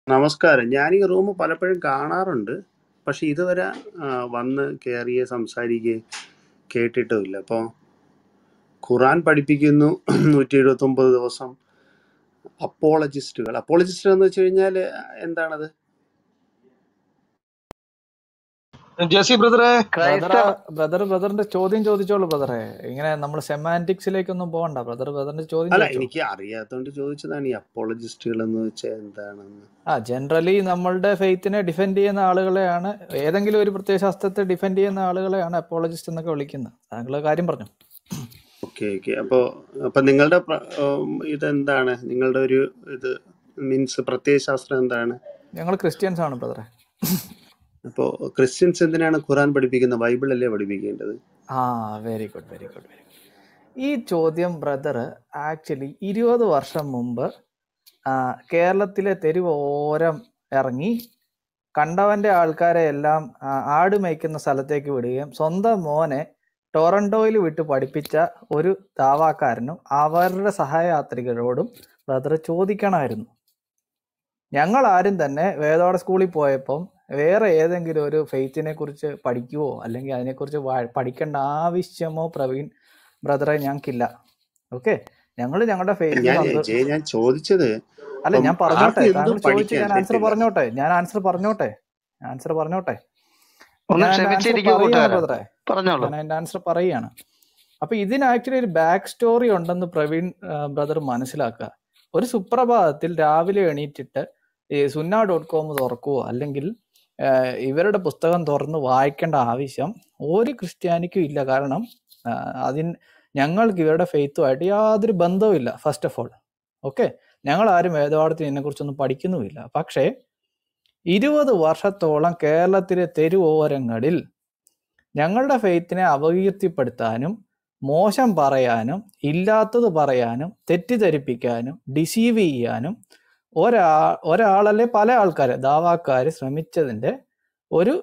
നമസ്കാരം. ഞാൻ ഈ റൂം പലപ്പോഴും കാണാറുണ്ട്. പക്ഷെ ഇതുവരെ വന്ന് കയറിയ സംസാരിക്കുകയും കേട്ടിട്ടുമില്ല. അപ്പോൾ ഖുറാൻ പഠിപ്പിക്കുന്നു 179 ദിവസം. അപ്പോളജിസ്റ്റുകൾ എന്ന് വെച്ച് കഴിഞ്ഞാൽ എന്താണത്? ജെസി ബ്രദറെ, ബ്രദറിന്റെ ചോദ്യം ചോദിച്ചോളൂ ബ്രദറെ. ഇങ്ങനെ നമ്മൾ സെമാന്റിക്സിലേക്കൊന്നും പോകണ്ട. ബ്രദറിന്റെ ചോദ്യം അല്ല, ചോദിച്ചോളൂ. എനിക്ക് അറിയാത്തോണ്ട് ചോദിച്ചതാണ് ഈ അപ്പോളജിസ്റ്റുകൾ എന്ന് വെച്ചാൽ എന്താണെന്ന്. ജനറലി നമ്മളുടെ ഫെയ്ത്തിനെ ഡിഫെൻഡ് ചെയ്യുന്ന ആളുകളെയാണ്, ഏതെങ്കിലും ഒരു പ്രത്യയ ശാസ്ത്രത്തെ ഡിഫെൻഡ് ചെയ്യുന്ന ആളുകളെയാണ് അപ്പോളജിസ്റ്റ് എന്നൊക്കെ വിളിക്കുന്നത്. താങ്കളുടെ കാര്യം പറഞ്ഞു. ഓക്കെ. അപ്പൊ നിങ്ങളുടെ ഇതെന്താണ്? നിങ്ങളുടെ ഒരു ഇത് മീൻസ് പ്രത്യയശാസ്ത്രം എന്താണ്? ഞങ്ങൾ ക്രിസ്ത്യൻസ് ആണ് ബ്രദറെ. അപ്പോൾ ക്രിസ്ത്യൻസ് എന്തിനാണ് ഖുറാൻ പഠിപ്പിക്കുന്നത്? ബൈബിൾ അല്ലേ പഠിപ്പിക്കേണ്ടത്? Very good. ഈ ചോദ്യം ബ്രദർ ആക്ച്വലി 20 വർഷം മുമ്പ് കേരളത്തിലെ തെരുവോരം ഇറങ്ങി കണ്ടവന്റെ ആൾക്കാരെ എല്ലാം ആട് മേയ്ക്കുന്ന സ്ഥലത്തേക്ക് വിടുകയും സ്വന്തം മോനെ ടൊറന്റോയിൽ വിട്ട് പഠിപ്പിച്ച ഒരു ദാവാക്കാരനും അവരുടെ സഹയാത്രികരോടും ബ്രദർ ചോദിക്കണമായിരുന്നു. ഞങ്ങൾ ആരും തന്നെ വേദോടെ സ്കൂളിൽ പോയപ്പം വേറെ ഏതെങ്കിലും ഒരു ഫെയ്ത്തിനെ കുറിച്ച് പഠിക്കുവോ അല്ലെങ്കിൽ അതിനെക്കുറിച്ച് പഠിക്കേണ്ട ആവശ്യമോ പ്രവീൺ ബ്രദറെ ഞങ്ങൾക്കില്ല. ഓക്കെ, ഞങ്ങൾ ഞങ്ങളുടെ ഞാൻ ചോദിച്ചത് അല്ല, ഞാൻ പറഞ്ഞോട്ടെ. താങ്കൾ ചോദിച്ചു, ഞാൻ ആൻസർ പറഞ്ഞോട്ടെ. ഞാൻ ആൻസർ പറഞ്ഞോട്ടെ. ഞാൻ ആൻസർ പറയുകയാണ്. അപ്പൊ ഇതിന് ആക്ച്വലി ഒരു ബാക്ക് സ്റ്റോറി ഉണ്ടെന്ന് പ്രവീൺ ബ്രദർ മനസ്സിലാക്കുക. ഒരു സുപ്രഭാതത്തിൽ രാവിലെ എണീറ്റിട്ട് ഈ sunna.com തുറക്കുവോ അല്ലെങ്കിൽ ഇവരുടെ പുസ്തകം തുറന്ന് വായിക്കേണ്ട ആവശ്യം ഒരു ക്രിസ്ത്യാനിക്കും ഇല്ല. കാരണം ഞങ്ങൾക്ക് ഇവരുടെ ഫെയ്ത്തുമായിട്ട് യാതൊരു ബന്ധവുമില്ല. ഫസ്റ്റ് ഓഫ് ഓൾ, ഓക്കെ, ഞങ്ങൾ ആരും വേദപാഠത്തിന് ഇതിനെക്കുറിച്ചൊന്നും പഠിക്കുന്നുമില്ല. പക്ഷേ 20 വർഷത്തോളം കേരളത്തിലെ തെരുവോരങ്ങളിൽ ഞങ്ങളുടെ ഫെയ്ത്തിനെ അപകീർത്തിപ്പെടുത്താനും മോശം പറയാനും ഇല്ലാത്തത് പറയാനും തെറ്റിദ്ധരിപ്പിക്കാനും ഡിസീവ് ചെയ്യാനും ഒരാളല്ലേ പല ആൾക്കാര് ദാവാക്കാര് ശ്രമിച്ചതിന്റെ ഒരു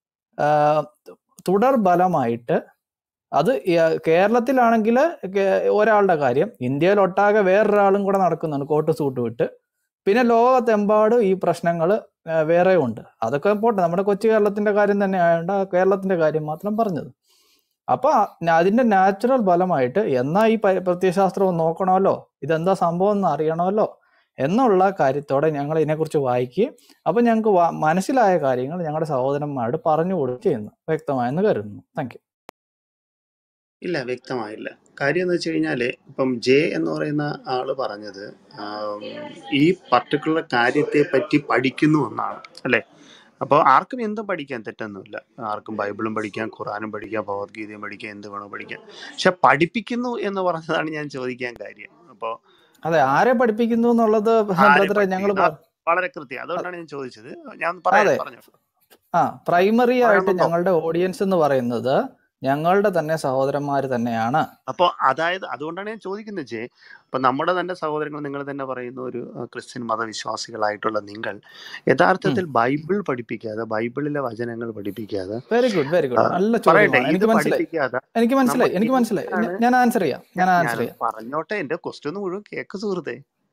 തുടർ ഫലമായിട്ട്, അത് കേരളത്തിലാണെങ്കിൽ ഒരാളുടെ കാര്യം, ഇന്ത്യയിലൊട്ടാകെ വേറൊരാളും കൂടെ നടക്കുന്നുണ്ട് കോട്ട് സൂട്ട് വിട്ട്. പിന്നെ ലോകത്തെമ്പാടും ഈ പ്രശ്നങ്ങൾ വേറെ ഉണ്ട്. അതൊക്കെ പോട്ടെ, നമ്മുടെ കൊച്ചു കേരളത്തിന്റെ കാര്യം തന്നെ ആയതുകൊണ്ട് കേരളത്തിന്റെ കാര്യം മാത്രം പറഞ്ഞത്. അപ്പൊ അതിന്റെ നാച്ചുറൽ ഫലമായിട്ട് എന്നാ ഈ പ്രത്യയശാസ്ത്രം നോക്കണമല്ലോ, ഇതെന്താ സംഭവം എന്ന് അറിയണമല്ലോ എന്നുള്ള കാര്യത്തോടെ ഞങ്ങൾ ഇതിനെക്കുറിച്ച് വായിക്കുകയും അപ്പൊ ഞങ്ങൾക്ക് മനസ്സിലായ കാര്യങ്ങൾ ഞങ്ങളുടെ സഹോദരന്മാരോട് പറഞ്ഞു കൊടുക്കുകയും ചെയ്യുന്നു. വ്യക്തമായെന്ന് കരുതുന്നു. Thank you. ഇല്ല, വ്യക്തമായില്ല. കാര്യം എന്ന് വെച്ച് കഴിഞ്ഞാൽ ഇപ്പം ജെ എന്ന് പറയുന്ന ആള് പറഞ്ഞത് ഈ പർട്ടിക്കുലർ കാര്യത്തെ പറ്റി പഠിക്കുന്നു എന്നാണ് അല്ലേ? അപ്പോൾ ആർക്കും എന്തും പഠിക്കാൻ തെറ്റൊന്നുമില്ല. ആർക്കും ബൈബിളും പഠിക്കാം, ഖുറാനും പഠിക്കാം, ഭഗവത്ഗീതയും പഠിക്കാം, എന്ത് വേണോ പഠിക്കാം. പക്ഷെ പഠിപ്പിക്കുന്നു എന്ന് പറഞ്ഞതാണ് ഞാൻ ചോദിക്കാൻ കാര്യം. അപ്പോൾ അതെ, ആരെ പഠിപ്പിക്കുന്നു എന്നുള്ളത് ഞങ്ങൾ വളരെ കൃത്യം, അതുകൊണ്ടാണ് ഞാൻ ചോദിച്ചത്. ഞാൻ പറഞ്ഞു. പ്രൈമറി ആയിട്ട് ഞങ്ങളുടെ ഓഡിയൻസ് എന്ന് പറയുന്നത് ഞങ്ങളുടെ തന്നെ സഹോദരന്മാർ തന്നെയാണ്. അപ്പോൾ അതായത് അതുകൊണ്ടാണ് ഞാൻ ചോദിക്കുന്നത് ജെ, ഇപ്പൊ നമ്മുടെ തന്നെ സഹോദരങ്ങൾ, നിങ്ങൾ തന്നെ പറയുന്ന ഒരു ക്രിസ്ത്യൻ മതവിശ്വാസികളായിട്ടുള്ള നിങ്ങൾ യഥാർത്ഥത്തിൽ ബൈബിൾ പഠിപ്പിക്കാതെ, ബൈബിളിലെ വചനങ്ങൾ പഠിപ്പിക്കാതെ, വെരി ഗുഡ് നല്ല ചോദ്യമാണ്. എനിക്ക് മനസ്സിലായി. ഞാൻ ആൻസർ ചെയ്യാം. പറഞ്ഞോട്ടെ, എന്റെ ക്വസ്റ്റ്യൻ മുഴുവൻ കേക്ക് സുഹൃത്തെ.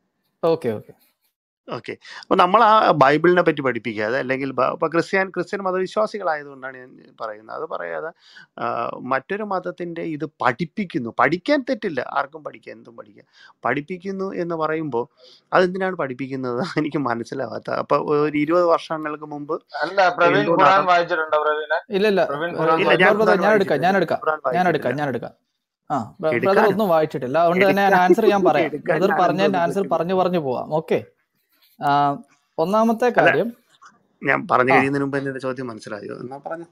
ഓക്കെ. അപ്പോൾ നമ്മൾ ആ ബൈബിളിനെ പറ്റി പഠിപ്പിക്കാതെ, അല്ലെങ്കിൽ ഇപ്പൊ ക്രിസ്ത്യൻ മതവിശ്വാസികളായതുകൊണ്ടാണ് ഞാൻ പറയുന്നത്, അത് പറയാതെ മറ്റൊരു മതത്തിന്റെ ഇത് പഠിപ്പിക്കുന്നു. പഠിക്കാൻ തെറ്റില്ല, ആർക്കും പഠിക്കാം, എന്തും പഠിക്കാം. പഠിപ്പിക്കുന്നു എന്ന് പറയുമ്പോൾ അതെന്തിനാണ് പഠിപ്പിക്കുന്നത് എനിക്ക് മനസ്സിലാവാത്ത. അപ്പൊ ഒരു 20 വർഷങ്ങൾക്ക് മുമ്പ് ഇല്ല, ബ്രദർ ഒന്നും വായിച്ചിട്ടില്ല. അതുകൊണ്ട് തന്നെ ഞാൻ ആൻസർ പറയാം. ബ്രദർ പറഞ്ഞതിന്റെ ആൻസർ പറഞ്ഞു പോവാം. ഓക്കെ, ഒന്നാമത്തെ കാര്യം ഞാൻ പറഞ്ഞു കഴിയുന്നതിന് മുമ്പ് എന്റെ ചോദ്യം മനസ്സിലായോ? എന്നാ പറഞ്ഞു.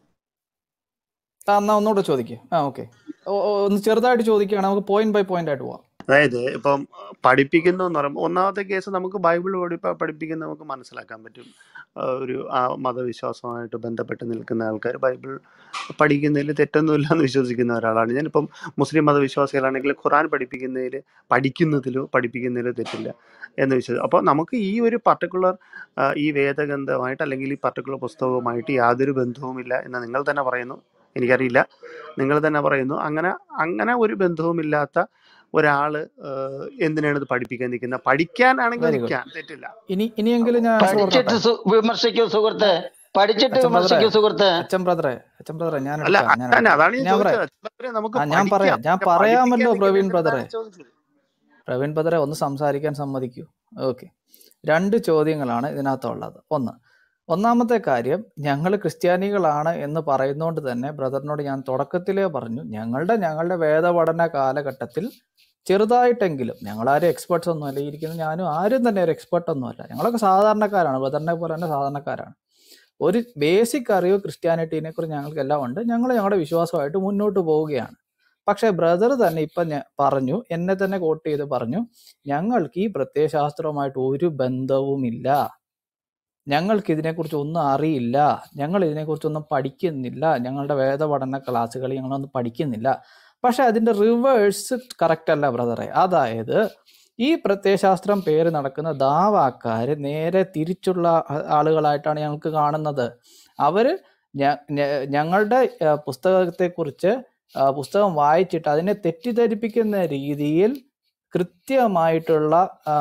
എന്നാ ഒന്നുകൂടെ ചോദിക്കുക. ഓക്കെ, ഒന്ന് ചെറുതായിട്ട് ചോദിക്കുകയാണ്, നമുക്ക് പോയിന്റ് ബൈ പോയിന്റ് ആയിട്ട് പോവാം. അതായത് ഇപ്പം പഠിപ്പിക്കുന്നു എന്ന് പറയുമ്പോൾ ഒന്നാമത്തെ കേസ് നമുക്ക് ബൈബിൾ പഠിപ്പിക്കുന്ന നമുക്ക് മനസ്സിലാക്കാൻ പറ്റും. ഒരു ആ മതവിശ്വാസമായിട്ട് ബന്ധപ്പെട്ട് നിൽക്കുന്ന ആൾക്കാർ ബൈബിൾ പഠിക്കുന്നതിൽ തെറ്റൊന്നുമില്ല എന്ന് വിശ്വസിക്കുന്ന ഒരാളാണ് ഞാൻ. ഇപ്പം മുസ്ലിം മതവിശ്വാസികളാണെങ്കിൽ ഖുറാൻ പഠിപ്പിക്കുന്നതിലോ തെറ്റില്ല എന്ന് വിശ്വസിക്കും. അപ്പോൾ നമുക്ക് ഈ ഒരു പർട്ടിക്കുലർ ഈ വേദഗ്രന്ഥമായിട്ട് അല്ലെങ്കിൽ ഈ പർട്ടിക്കുലർ പുസ്തകവുമായിട്ട് യാതൊരു ബന്ധവുമില്ല എന്ന് നിങ്ങൾ തന്നെ പറയുന്നു. എനിക്കറിയില്ല, നിങ്ങൾ തന്നെ പറയുന്നു അങ്ങനെ ഒരു ബന്ധവുമില്ലാത്ത ഒരാള് എന്തിനാണ് ഇത് പഠിപ്പിക്കാൻ നിൽക്കുന്നത്? പഠിക്കാനാണെങ്കിൽ വെരി ഗുഡ്. നിൽക്കാൻ തെറ്റില്ല. ഇനിയെങ്കിലും ഞാൻ ആൻസർ പഠിച്ചിട്ട് പറഞ്ഞോട്ടെ. വിമർശിക്കൂ സുഹൃത്തെ, പഠിച്ചിട്ട് അച്ഛൻ ബ്രദറെ, വിമർശിക്കൂ സുഹൃത്തെ. അച്ഛൻ ബ്രദറെ ഞാൻ അല്ല എടുക്കാം. അതാണ് ഞാൻ ഞാൻ പറയാം. ചോദിച്ചത്. നമുക്ക് ഞാൻ പഠിക്കാം, ഞാൻ പക്ഷെ പറയാമല്ലോ പഠിപ്പിക്കാൻ പ്രവീൺ നിൽക്കുന്നത് ബ്രദറെ. എന്തിനാണ് ചോദിച്ചത്. പ്രവീൺ ബ്രദറെ ഒന്ന് സംസാരിക്കാൻ സമ്മതിക്കൂ. ഓക്കെ, 2 ചോദ്യങ്ങളാണ് ഇതിനകത്തുള്ളത്. ഒന്നാമത്തെ കാര്യം, ഞങ്ങൾ ക്രിസ്ത്യാനികളാണ് എന്ന് പറയുന്നതുകൊണ്ട് തന്നെ ബ്രദറിനോട് ഞാൻ തുടക്കത്തിലേ പറഞ്ഞു, ഞങ്ങളുടെ വേദപഠന കാലഘട്ടത്തിൽ ചെറുതായിട്ടെങ്കിലും, ഞങ്ങളാരും എക്സ്പെർട്സ് ഒന്നുമല്ല, ഇരിക്കുന്ന ഞാനും ആരും തന്നെ ഒരു എക്സ്പെർട്ട് ഒന്നുമല്ല, ഞങ്ങളൊക്കെ സാധാരണക്കാരാണ്, ബ്രദറിനെ പോലെ തന്നെ സാധാരണക്കാരാണ്. ഒരു ബേസിക് അറിവ് ക്രിസ്ത്യാനിറ്റീനെ കുറിച്ച് ഞങ്ങൾക്ക് എല്ലാം ഉണ്ട്. ഞങ്ങളുടെ വിശ്വാസമായിട്ട് മുന്നോട്ട് പോവുകയാണ്. പക്ഷേ ബ്രദർ തന്നെ ഇപ്പം പറഞ്ഞു, എന്നെ തന്നെ കോട്ട് ചെയ്ത് പറഞ്ഞു, ഞങ്ങൾക്ക് ഈ പ്രത്യയശാസ്ത്രവുമായിട്ട് ഒരു ബന്ധവുമില്ല, ഞങ്ങൾക്ക് ഇതിനെക്കുറിച്ച് ഒന്നും അറിയില്ല, ഞങ്ങൾ ഇതിനെക്കുറിച്ചൊന്നും പഠിക്കുന്നില്ല, ഞങ്ങളുടെ വേദപഠന ക്ലാസ്സുകൾ ഞങ്ങളൊന്നും പഠിക്കുന്നില്ല. പക്ഷെ അതിൻ്റെ റിവേഴ്സ് കറക്റ്റ് അല്ല ബ്രദറെ. അതായത് ഈ പ്രത്യയശാസ്ത്രം പേര് നടക്കുന്ന ദാവാക്കാർ നേരെ തിരിച്ചുള്ള ആളുകളായിട്ടാണ് ഞങ്ങൾക്ക് കാണുന്നത്. അവർ ഞങ്ങളുടെ പുസ്തകത്തെക്കുറിച്ച് പുസ്തകം വായിച്ചിട്ട് അതിനെ തെറ്റിദ്ധരിപ്പിക്കുന്ന രീതിയിൽ കൃത്യമായിട്ടുള്ള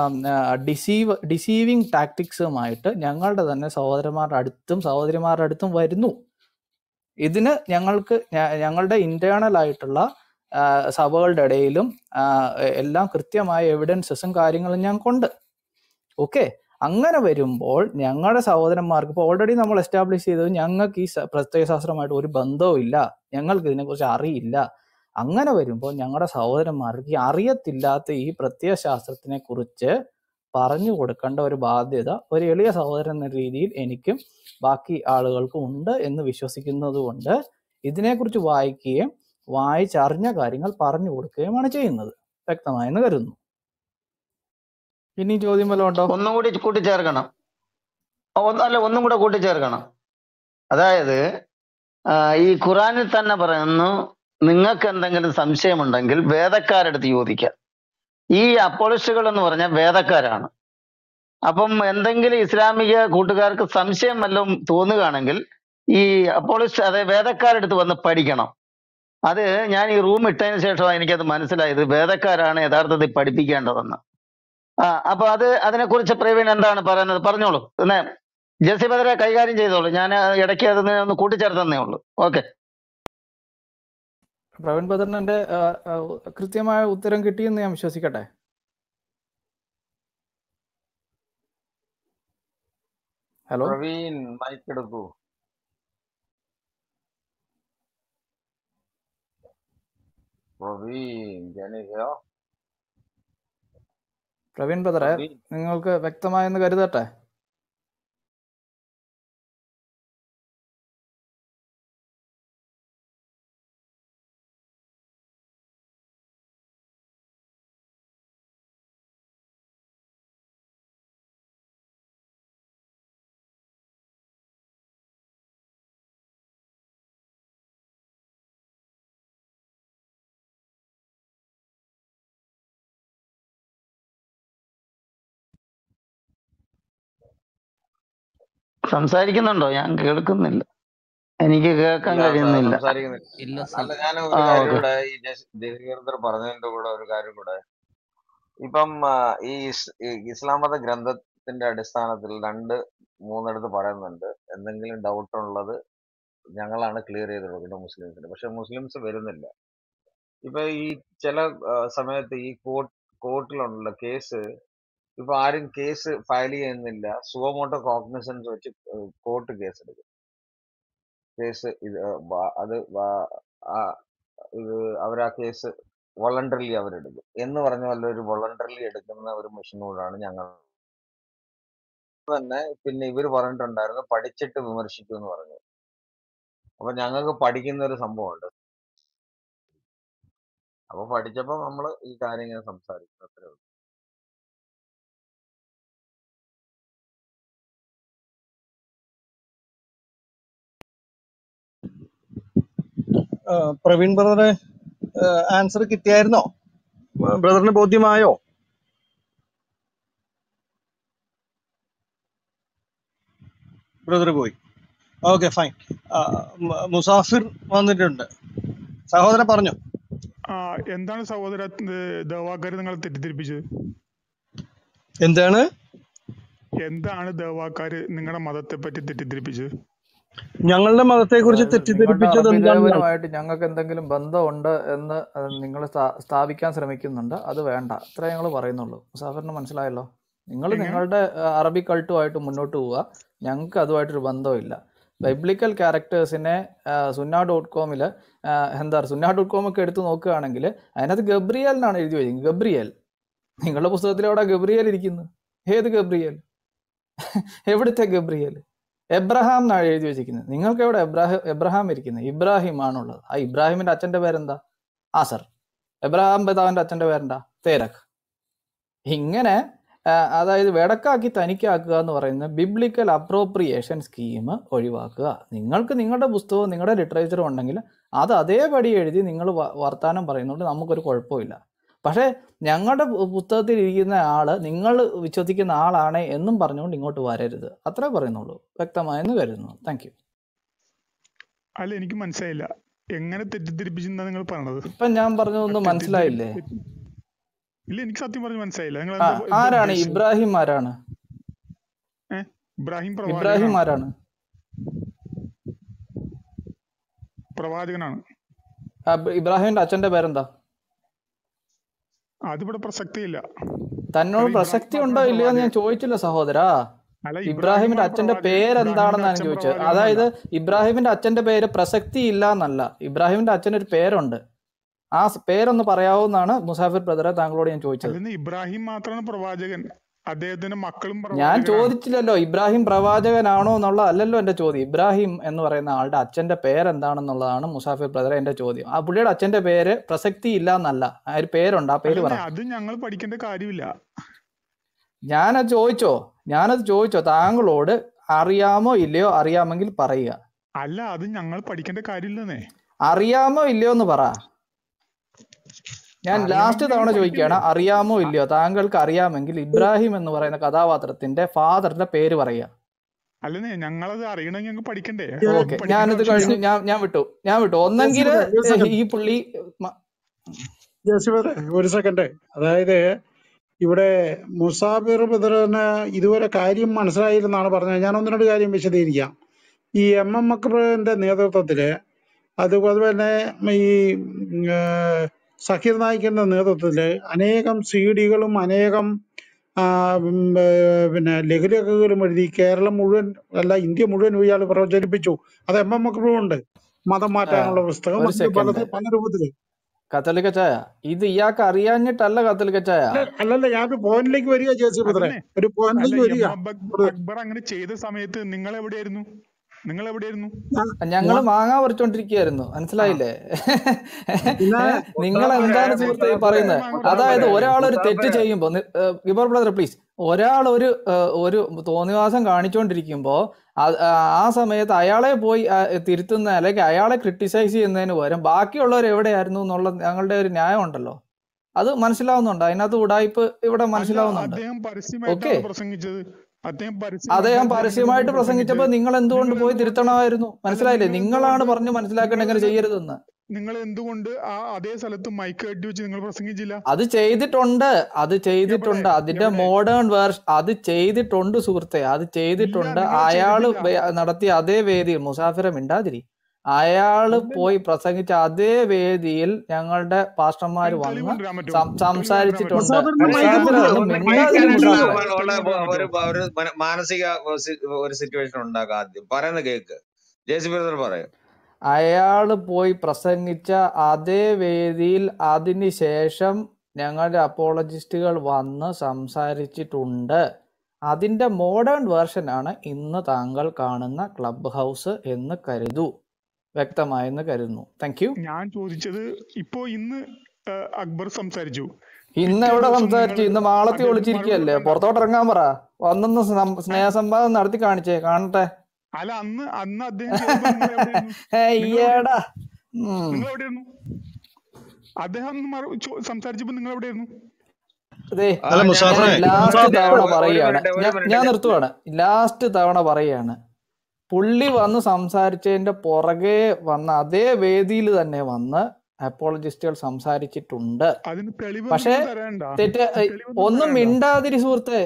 ഡിസീവിങ് ടാക്ടിക്സുമായിട്ട് ഞങ്ങളുടെ തന്നെ സഹോദരന്മാരുടെ അടുത്തും സഹോദരിമാരുടെ അടുത്തും വരുന്നു. ഇതിന് ഞങ്ങളുടെ ഇന്റേണൽ ആയിട്ടുള്ള സഭകളുടെ ഇടയിലും എല്ലാം കൃത്യമായ എവിഡൻസസും കാര്യങ്ങളും ഞങ്ങൾക്കുണ്ട്. ഓക്കെ, അങ്ങനെ വരുമ്പോൾ ഞങ്ങളുടെ സഹോദരന്മാർക്ക് ഇപ്പോൾ ഓൾറെഡി നമ്മൾ എസ്റ്റാബ്ലിഷ് ചെയ്തത് ഞങ്ങൾക്ക് ഈ പ്രത്യയശാസ്ത്രമായിട്ട് ഒരു ബന്ധവും ഇല്ല, ഞങ്ങൾക്ക് ഇതിനെക്കുറിച്ച് അറിയില്ല. അങ്ങനെ വരുമ്പോൾ ഞങ്ങളുടെ സഹോദരന്മാർക്ക് ഈ അറിയത്തില്ലാത്ത ഈ പ്രത്യയശാസ്ത്രത്തിനെ കുറിച്ച് പറഞ്ഞു കൊടുക്കേണ്ട ഒരു ബാധ്യത ഒരു എളിയ സഹോദരൻ എന്ന രീതിയിൽ എനിക്കും ബാക്കി ആളുകൾക്കും ഉണ്ട് എന്ന് വിശ്വസിക്കുന്നത് കൊണ്ട് ഇതിനെക്കുറിച്ച് വായിക്കുകയും വായിച്ചറിഞ്ഞ കാര്യങ്ങൾ പറഞ്ഞു കൊടുക്കുകയുമാണ് ചെയ്യുന്നത്. വ്യക്തമായെന്ന് കരുതുന്നു. ഇനി ചോദ്യം വല്ലതും ഉണ്ടോ? ഒന്നും കൂടി കൂട്ടിച്ചേർക്കണം. ഒന്നും കൂടെ കൂട്ടിച്ചേർക്കണം. അതായത് ഈ ഖുറാനിൽ തന്നെ പറയുന്നു, നിങ്ങൾക്ക് എന്തെങ്കിലും സംശയമുണ്ടെങ്കിൽ വേദക്കാരെടുത്ത് ചോദിക്കാം. ഈ അപ്പോളിസ്റ്റുകൾ എന്ന് പറഞ്ഞാൽ വേദക്കാരാണ്. അപ്പം എന്തെങ്കിലും ഇസ്ലാമിക കൂട്ടുകാർക്ക് സംശയം വല്ലതും തോന്നുകയാണെങ്കിൽ ഈ അപ്പോളിസ്റ്റ്, അതായത് വേദക്കാരെടുത്ത് വന്ന് പഠിക്കണം. അത് ഞാൻ ഈ റൂം ഇട്ടതിന് ശേഷമാണ് എനിക്കത് മനസ്സിലായത്, വേദക്കാരാണ് യഥാർത്ഥത്തിൽ പഠിപ്പിക്കേണ്ടതെന്ന്. അപ്പൊ അതിനെക്കുറിച്ച് പ്രവീൺ എന്താണ് പറയുന്നത്? പറഞ്ഞോളൂ. പിന്നെ ജെസി ബദറെ കൈകാര്യം ചെയ്തോളൂ, ഞാൻ ഇടയ്ക്ക് അതിന് ഒന്ന് കൂട്ടിച്ചേർത്തന്നേ ഉള്ളൂ. ഓക്കെ, പ്രവീൺ ബദറിന് എൻ്റെ കൃത്യമായ ഉത്തരം കിട്ടിയെന്ന് ഞാൻ വിശ്വസിക്കട്ടെ. ഹലോ പ്രവീൺ, മൈക്ക് എടുക്കൂ. പ്രവീൺ, പ്രവീൺ ബദറെ, നിങ്ങൾക്ക് വ്യക്തമായെന്ന് കരുതട്ടെ. സംസാരിക്കുന്നുണ്ടോ? ഞാൻ കേൾക്കുന്നില്ല, എനിക്ക് കേൾക്കാൻ കഴിയുന്നില്ല. അല്ല, ഞാൻ ഒരു കാര്യം കൂടെ ഈ ജസീർ പറഞ്ഞതിന്റെ കൂടെ ഒരു കാര്യം കൂടെ. ഇപ്പം ഈ ഇസ്ലാം മത ഗ്രന്ഥത്തിന്റെ അടിസ്ഥാനത്തിൽ 2-3 പറയുന്നുണ്ട്, എന്തെങ്കിലും ഡൗട്ട് ഉള്ളത് ഞങ്ങളാണ് ക്ലിയർ ചെയ്ത് കൊടുക്കുന്നത് മുസ്ലിംസിന്. പക്ഷെ മുസ്ലിംസ് വരുന്നില്ല. ഇപ്പൊ ഈ ചില സമയത്ത് ഈ കോർട്ടിലുള്ള കേസ്, ഇപ്പൊ ആരും കേസ് ഫയൽ ചെയ്യുന്നില്ല, സുവമോട്ടോ കോഗ്നിസൻസ് വെച്ച് കോർട്ട് കേസ് എടുക്കും. കേസ് അവർ ആ കേസ് വോളണ്ടറിലി അവരെടുക്കും എന്ന് പറഞ്ഞ പോലെ ഒരു വോളണ്ടറിലി എടുക്കുന്ന ഒരു മെഷീനോടാണ് ഞങ്ങൾ തന്നെ. പിന്നെ ഇവര് പറഞ്ഞിട്ടുണ്ടായിരുന്നു പഠിച്ചിട്ട് വിമർശിക്കൂ എന്ന് പറഞ്ഞു. അപ്പൊ ഞങ്ങൾക്ക് പഠിക്കുന്ന ഒരു സംഭവമുണ്ട്. അപ്പൊ പഠിച്ചപ്പോ നമ്മള് ഈ കാര്യങ്ങൾ സംസാരിക്കും, അത്രേ ഉള്ളൂ. പ്രവീൺ ബ്രദറെ, ആൻസർ കിട്ടിയായിരുന്നോ? ബ്രദറിന് ബോധ്യമായോ? ബ്രദർ പോയി. Okay, fine. മുസാഫിർ വന്നിട്ടുണ്ട്. സഹോദരൻ പറഞ്ഞു. എന്താണ് സഹോദര ദേവാക്കാര് നിങ്ങളെ തെറ്റിദ്ധരിപ്പിച്ചത്? എന്താണ് എന്താണ് ദേവാക്കാര് നിങ്ങളുടെ മതത്തെ പറ്റി തെറ്റിദ്ധരിപ്പിച്ചത്? ഞങ്ങളുടെ മതത്തെ കുറിച്ച് അതായത് നിങ്ങളുടെ തെറ്റിദ്ധരിപ്പിച്ചത് അറബി എന്താണെന്നാണ്? ദേവനുമായിട്ട് ഞങ്ങൾക്ക് എന്തെങ്കിലും ബന്ധമുണ്ട് എന്ന് നിങ്ങൾ സ്ഥാപിക്കാൻ ശ്രമിക്കുന്നുണ്ട്. അത് വേണ്ട, അത്രേ ഞങ്ങൾ പറയുന്നുള്ളൂ. മുസാഫിറിന് മനസ്സിലായല്ലോ? നിങ്ങൾ എങ്ങനെ? നിങ്ങളുടെ അറബി കൾട്ടുമായിട്ട് മുന്നോട്ട് പോവുക, ഞങ്ങൾക്ക് അതുമായിട്ടൊരു ബന്ധമില്ല. ബൈബ്ലിക്കൽ ക്യാരക്ടേഴ്സിനെ സുന്ന.com സുന്ന.com ഒക്കെ എടുത്ത് നോക്കുകയാണെങ്കിൽ അതിനകത്ത് ഗബ്രിയേൽ എന്നാണ് എഴുതി വെച്ചിരിക്കുന്നത്. ഗബ്രിയേൽ, നിങ്ങളുടെ പുസ്തകത്തിൽ എവിടെ ഗബ്രിയേൽ ഇരിക്കുന്നത്? ഏത് ഗബ്രിയേൽ? എവിടുത്തെ ഗബ്രിയേൽ? എബ്രഹാം എന്നാണ് എഴുതി വെച്ചിരിക്കുന്നത്. നിങ്ങൾക്ക് എവിടെ എബ്രഹാം ഇരിക്കുന്നത്? ഇബ്രാഹിം ആണുള്ളത്. ആ ഇബ്രാഹിമിന്റെ അച്ഛന്റെ പേരെന്താ? ആസർ. എബ്രഹാം പിതാവിന്റെ അച്ഛന്റെ പേരെന്താ? തേരഖ്. ഇങ്ങനെ അതായത് വെടക്കാക്കി തനിക്കാക്കുക എന്ന് പറയുന്ന ബിബ്ലിക്കൽ അപ്രോപ്രിയേഷൻ സ്കീം ഒഴിവാക്കുക. നിങ്ങൾക്ക് നിങ്ങളുടെ പുസ്തകവും നിങ്ങളുടെ ലിറ്ററേച്ചറും ഉണ്ടെങ്കിൽ അത് അതേപടി എഴുതി നിങ്ങൾ വർത്താനം പറയുന്നതുകൊണ്ട് നമുക്കൊരു കുഴപ്പമില്ല. പക്ഷേ ഞങ്ങളുടെ പുസ്തകത്തിൽ ഇരിക്കുന്ന ആള് നിങ്ങൾ വിശ്വസിക്കുന്ന ആളാണ് എന്നും പറഞ്ഞുകൊണ്ട് ഇങ്ങോട്ട് വരരുത്. അത്രേ പറയുന്നുള്ളൂ. വ്യക്തമായെന്ന് കരുതുന്നു. Thank you. അല്ല, എനിക്ക് മനസ്സിലായില്ല. എങ്ങനെ തെറ്റിദ്ധരിപ്പിച്ചെന്നാ നിങ്ങൾ പറഞ്ഞത്? ഇപ്പം ഞാൻ പറഞ്ഞതൊന്നും മനസ്സിലായില്ലേ? ഇല്ല, എനിക്ക് സത്യം പറഞ്ഞ് മനസ്സിലായില്ല. നിങ്ങൾ ആരാണ് ഇബ്രാഹിം? ആരാണ് ഇബ്രാഹിം? ഇബ്രാഹിം ആരാണ്? പ്രവാചകനാണ്. ഇബ്രാഹിമിന്റെ അച്ഛന്റെ പേരെന്താ? അതിവിടെ പ്രസക്തിയില്ല. തന്നോട് പ്രസക്തി ഉണ്ടോ ഇല്ലയോ എന്ന് ഞാൻ ചോദിച്ചില്ല സഹോദരാ. ഇബ്രാഹിമിന്റെ അച്ഛന്റെ പേരെന്താണെന്നാണ് ഞാൻ ചോദിച്ചത്. അതായത് ഇബ്രാഹിമിന്റെ അച്ഛന്റെ പേര് പ്രസക്തി ഇല്ല എന്നല്ല, ഇബ്രാഹിമിന്റെ അച്ഛനൊരു പേരുണ്ട്. ആ പേരൊന്ന് പറയാവുന്നതാണ് മുസാഫിർ ബ്രദറെ താങ്കളോട് ഞാൻ ചോദിച്ചത്. ഇബ്രാഹിം മാത്രമാണ് പ്രവാചകൻ, അദ്ദേഹത്തിന്റെ മക്കളും. ഞാൻ ചോദിച്ചില്ലല്ലോ ഇബ്രാഹിം പ്രവാചകനാണോ എന്നുള്ള അല്ലല്ലോ എന്റെ ചോദ്യം. ഇബ്രാഹിം എന്ന് പറയുന്ന ആളുടെ അച്ഛന്റെ പേരെന്താണെന്നുള്ളതാണ് മുസാഫിർ ബ്രദറെ എന്റെ ചോദ്യം. ആ പുള്ളിയുടെ അച്ഛന്റെ പേര് പ്രസക്തി ഇല്ല എന്നല്ല, ആ ഒരു പേരുണ്ട്. ആ പേര് പറ. അത് ഞങ്ങൾ പഠിക്കേണ്ട കാര്യമില്ല. ഞാനത് ചോദിച്ചോ താങ്കളോട്? അറിയാമോ ഇല്ലയോ? അറിയാമെങ്കിൽ പറയുക. അല്ല, അത് ഞങ്ങൾ പഠിക്കേണ്ട കാര്യമില്ലെന്നേ. അറിയാമോ ഇല്ലയോ എന്ന് പറ. ഞാൻ ലാസ്റ്റ് തവണ ചോദിക്കുകയാണ്, അറിയാമോ ഇല്ലയോ? താങ്കൾക്ക് അറിയാമെങ്കിൽ ഇബ്രാഹിം എന്ന് പറയുന്ന കഥാപാത്രത്തിന്റെ ഫാദറിന്റെ പേര് പറയുക. അല്ലേ, ഞങ്ങളത് അറിയണമെങ്കിൽ ഞങ്ങൾക്ക് പഠിക്കണ്ടേ? ഓക്കെ, ഞാനിത് കഴിഞ്ഞു. ഞാൻ വിട്ടു. ഒന്നെങ്കിൽ ഈ പുള്ളി ഒരു സെക്കൻഡ്. അതായത് ഇവിടെ മുസാഫിർ ബദറിന് ഇതുവരെ കാര്യം മനസ്സിലായില്ലെന്നാണ് പറഞ്ഞത്. ഞാൻ ഒന്ന് രണ്ട് കാര്യം വിശദീകരിക്കാം. ഈ MM അക്ബറിന്റെ നേതൃത്വത്തില്, അതുപോലെ തന്നെ ഈ സക്കീർ നായിക്കിന്റെ നേതൃത്വത്തില് അനേകം CD-കളും അനേകം പിന്നെ ലഘുലേഖകളും എഴുതി കേരളം മുഴുവൻ അല്ല ഇന്ത്യ മുഴുവൻ ഇയാൾ പ്രചരിപ്പിച്ചു. അത് MM അക്ബറും ഉണ്ട്. മതം മാറ്റാനുള്ള പുസ്തകം പല രൂപത്തില്. കത്തോലിക്ക ചായ, ഇത് ഇയാൾക്ക് അറിയാഞ്ഞിട്ടല്ല കത്തോലിക്ക ചായ. അല്ലല്ല, ഞാൻ ഒരു പോയിന്റിലേക്ക് വരിക ജേസി ബ്രദറെ, ഒരു പോയിന്റിലേക്ക് വരിക. അക്ബർ അങ്ങനെ ചെയ്ത സമയത്ത് നിങ്ങൾ എവിടെയായിരുന്നു? ഞങ്ങള് മാങ്ങ പറിച്ചോണ്ടിരിക്കുകയായിരുന്നു. മനസ്സിലായില്ലേ? നിങ്ങൾ എന്താണ് സുഹൃത്തെ പറയുന്നത്? അതായത് ഒരാളൊരു തെറ്റ് ചെയ്യുമ്പോ, ഗിബർ ബ്രദർ പ്ലീസ്, ഒരാൾ ഒരു തോന്നിവാസം കാണിച്ചുകൊണ്ടിരിക്കുമ്പോ ആ സമയത്ത് അയാളെ പോയി തിരുത്തുന്ന അല്ലെങ്കിൽ അയാളെ ക്രിട്ടിസൈസ് ചെയ്യുന്നതിന് പകരം ബാക്കിയുള്ളവർ എവിടെയായിരുന്നു എന്നുള്ള ഞങ്ങളുടെ ഒരു ന്യായം ഉണ്ടല്ലോ. അത് മനസ്സിലാവുന്നുണ്ട്. അതിനകത്ത് ഉടായ്പ് ഇവിടെ മനസ്സിലാവുന്നുണ്ട്. ഓക്കെ, അദ്ദേഹം പരസ്യമായിട്ട് പ്രസംഗിച്ചപ്പോ നിങ്ങൾ എന്തുകൊണ്ട് പോയി തിരുത്തണമായിരുന്നു? മനസ്സിലായില്ലേ? നിങ്ങളാണ് പറഞ്ഞു മനസ്സിലാക്കേണ്ട എങ്ങനെ ചെയ്യരുതെന്ന്. നിങ്ങൾ എന്തുകൊണ്ട് അതേ സ്ഥലത്ത് മൈക്ക് കെട്ടി വെച്ച് നിങ്ങൾ പ്രസംഗിച്ചില്ല? അത് ചെയ്തിട്ടുണ്ട്. അതിന്റെ മോഡേൺ വേർഷൻ അത് ചെയ്തിട്ടുണ്ട് സുഹൃത്തെ, അത് ചെയ്തിട്ടുണ്ട്. അയാള് നടത്തിയ അതേ വേദിയിൽ, മുസാഫിറെ മിണ്ടാതിരി, അയാള് പോയി പ്രസംഗിച്ച അതേ വേദിയിൽ ഞങ്ങളുടെ പാസ്റ്റർമാര് വന്ന് സംസാരിച്ചിട്ടുണ്ട്. മാനസിക ഒരു സിറ്റുവേഷൻ ഉണ്ടാക്കാം. ആദ്യം പറയുന്ന കേക്ക് ജേസി ബ്രദർ പറയും. അയാള് പോയി പ്രസംഗിച്ച അതേ വേദിയിൽ അതിനുശേഷം ഞങ്ങളുടെ അപ്പോളജിസ്റ്റുകൾ വന്ന് സംസാരിച്ചിട്ടുണ്ട്. അതിന്റെ മോഡേൺ വേർഷനാണ് ഇന്ന് താങ്കൾ കാണുന്ന ക്ലബ് ഹൗസ് എന്ന് കരുതൂ. വ്യക്തമായെന്ന് കരുതുന്നു. Thank you. ഞാൻ ചോദിച്ചത് ഇന്ന് അക്ബർ സംസാരിച്ചു. ഇന്ന് എവിടെ സംസാരിച്ചു? ഇന്ന് മാളത്തി ഒളിച്ചിരിക്കുകയല്ലേ? പുറത്തോട്ട് ഇറങ്ങാൻ പറ. വന്നൊന്ന് സ്നേഹസംവാദം നടത്തി കാണിച്ചേ, കാണട്ടെ. അല്ല, അന്ന് അദ്ദേഹം സംസാരിച്ചപ്പോ നിങ്ങൾ എവിടെയായിരുന്നു? ലാസ്റ്റ് തവണ പറയാണ്, ഞാൻ നിർത്തുവാണ്. ലാസ്റ്റ് തവണ പറയാണ്, പുള്ളി വന്ന് സംസാരിച്ചതിന്റെ പുറകെ വന്ന അതേ വേദിയിൽ തന്നെ വന്ന് അപ്പോളജിസ്റ്റുകൾ സംസാരിച്ചിട്ടുണ്ട്. അതിന് തെളിവ് പക്ഷേ നിങ്ങൾ തരണ്ട. തെറ്റ് തെളിവൊന്നും ഒന്നും തരണ്ട. മിണ്ടാതിരി സുഹൃത്തെ.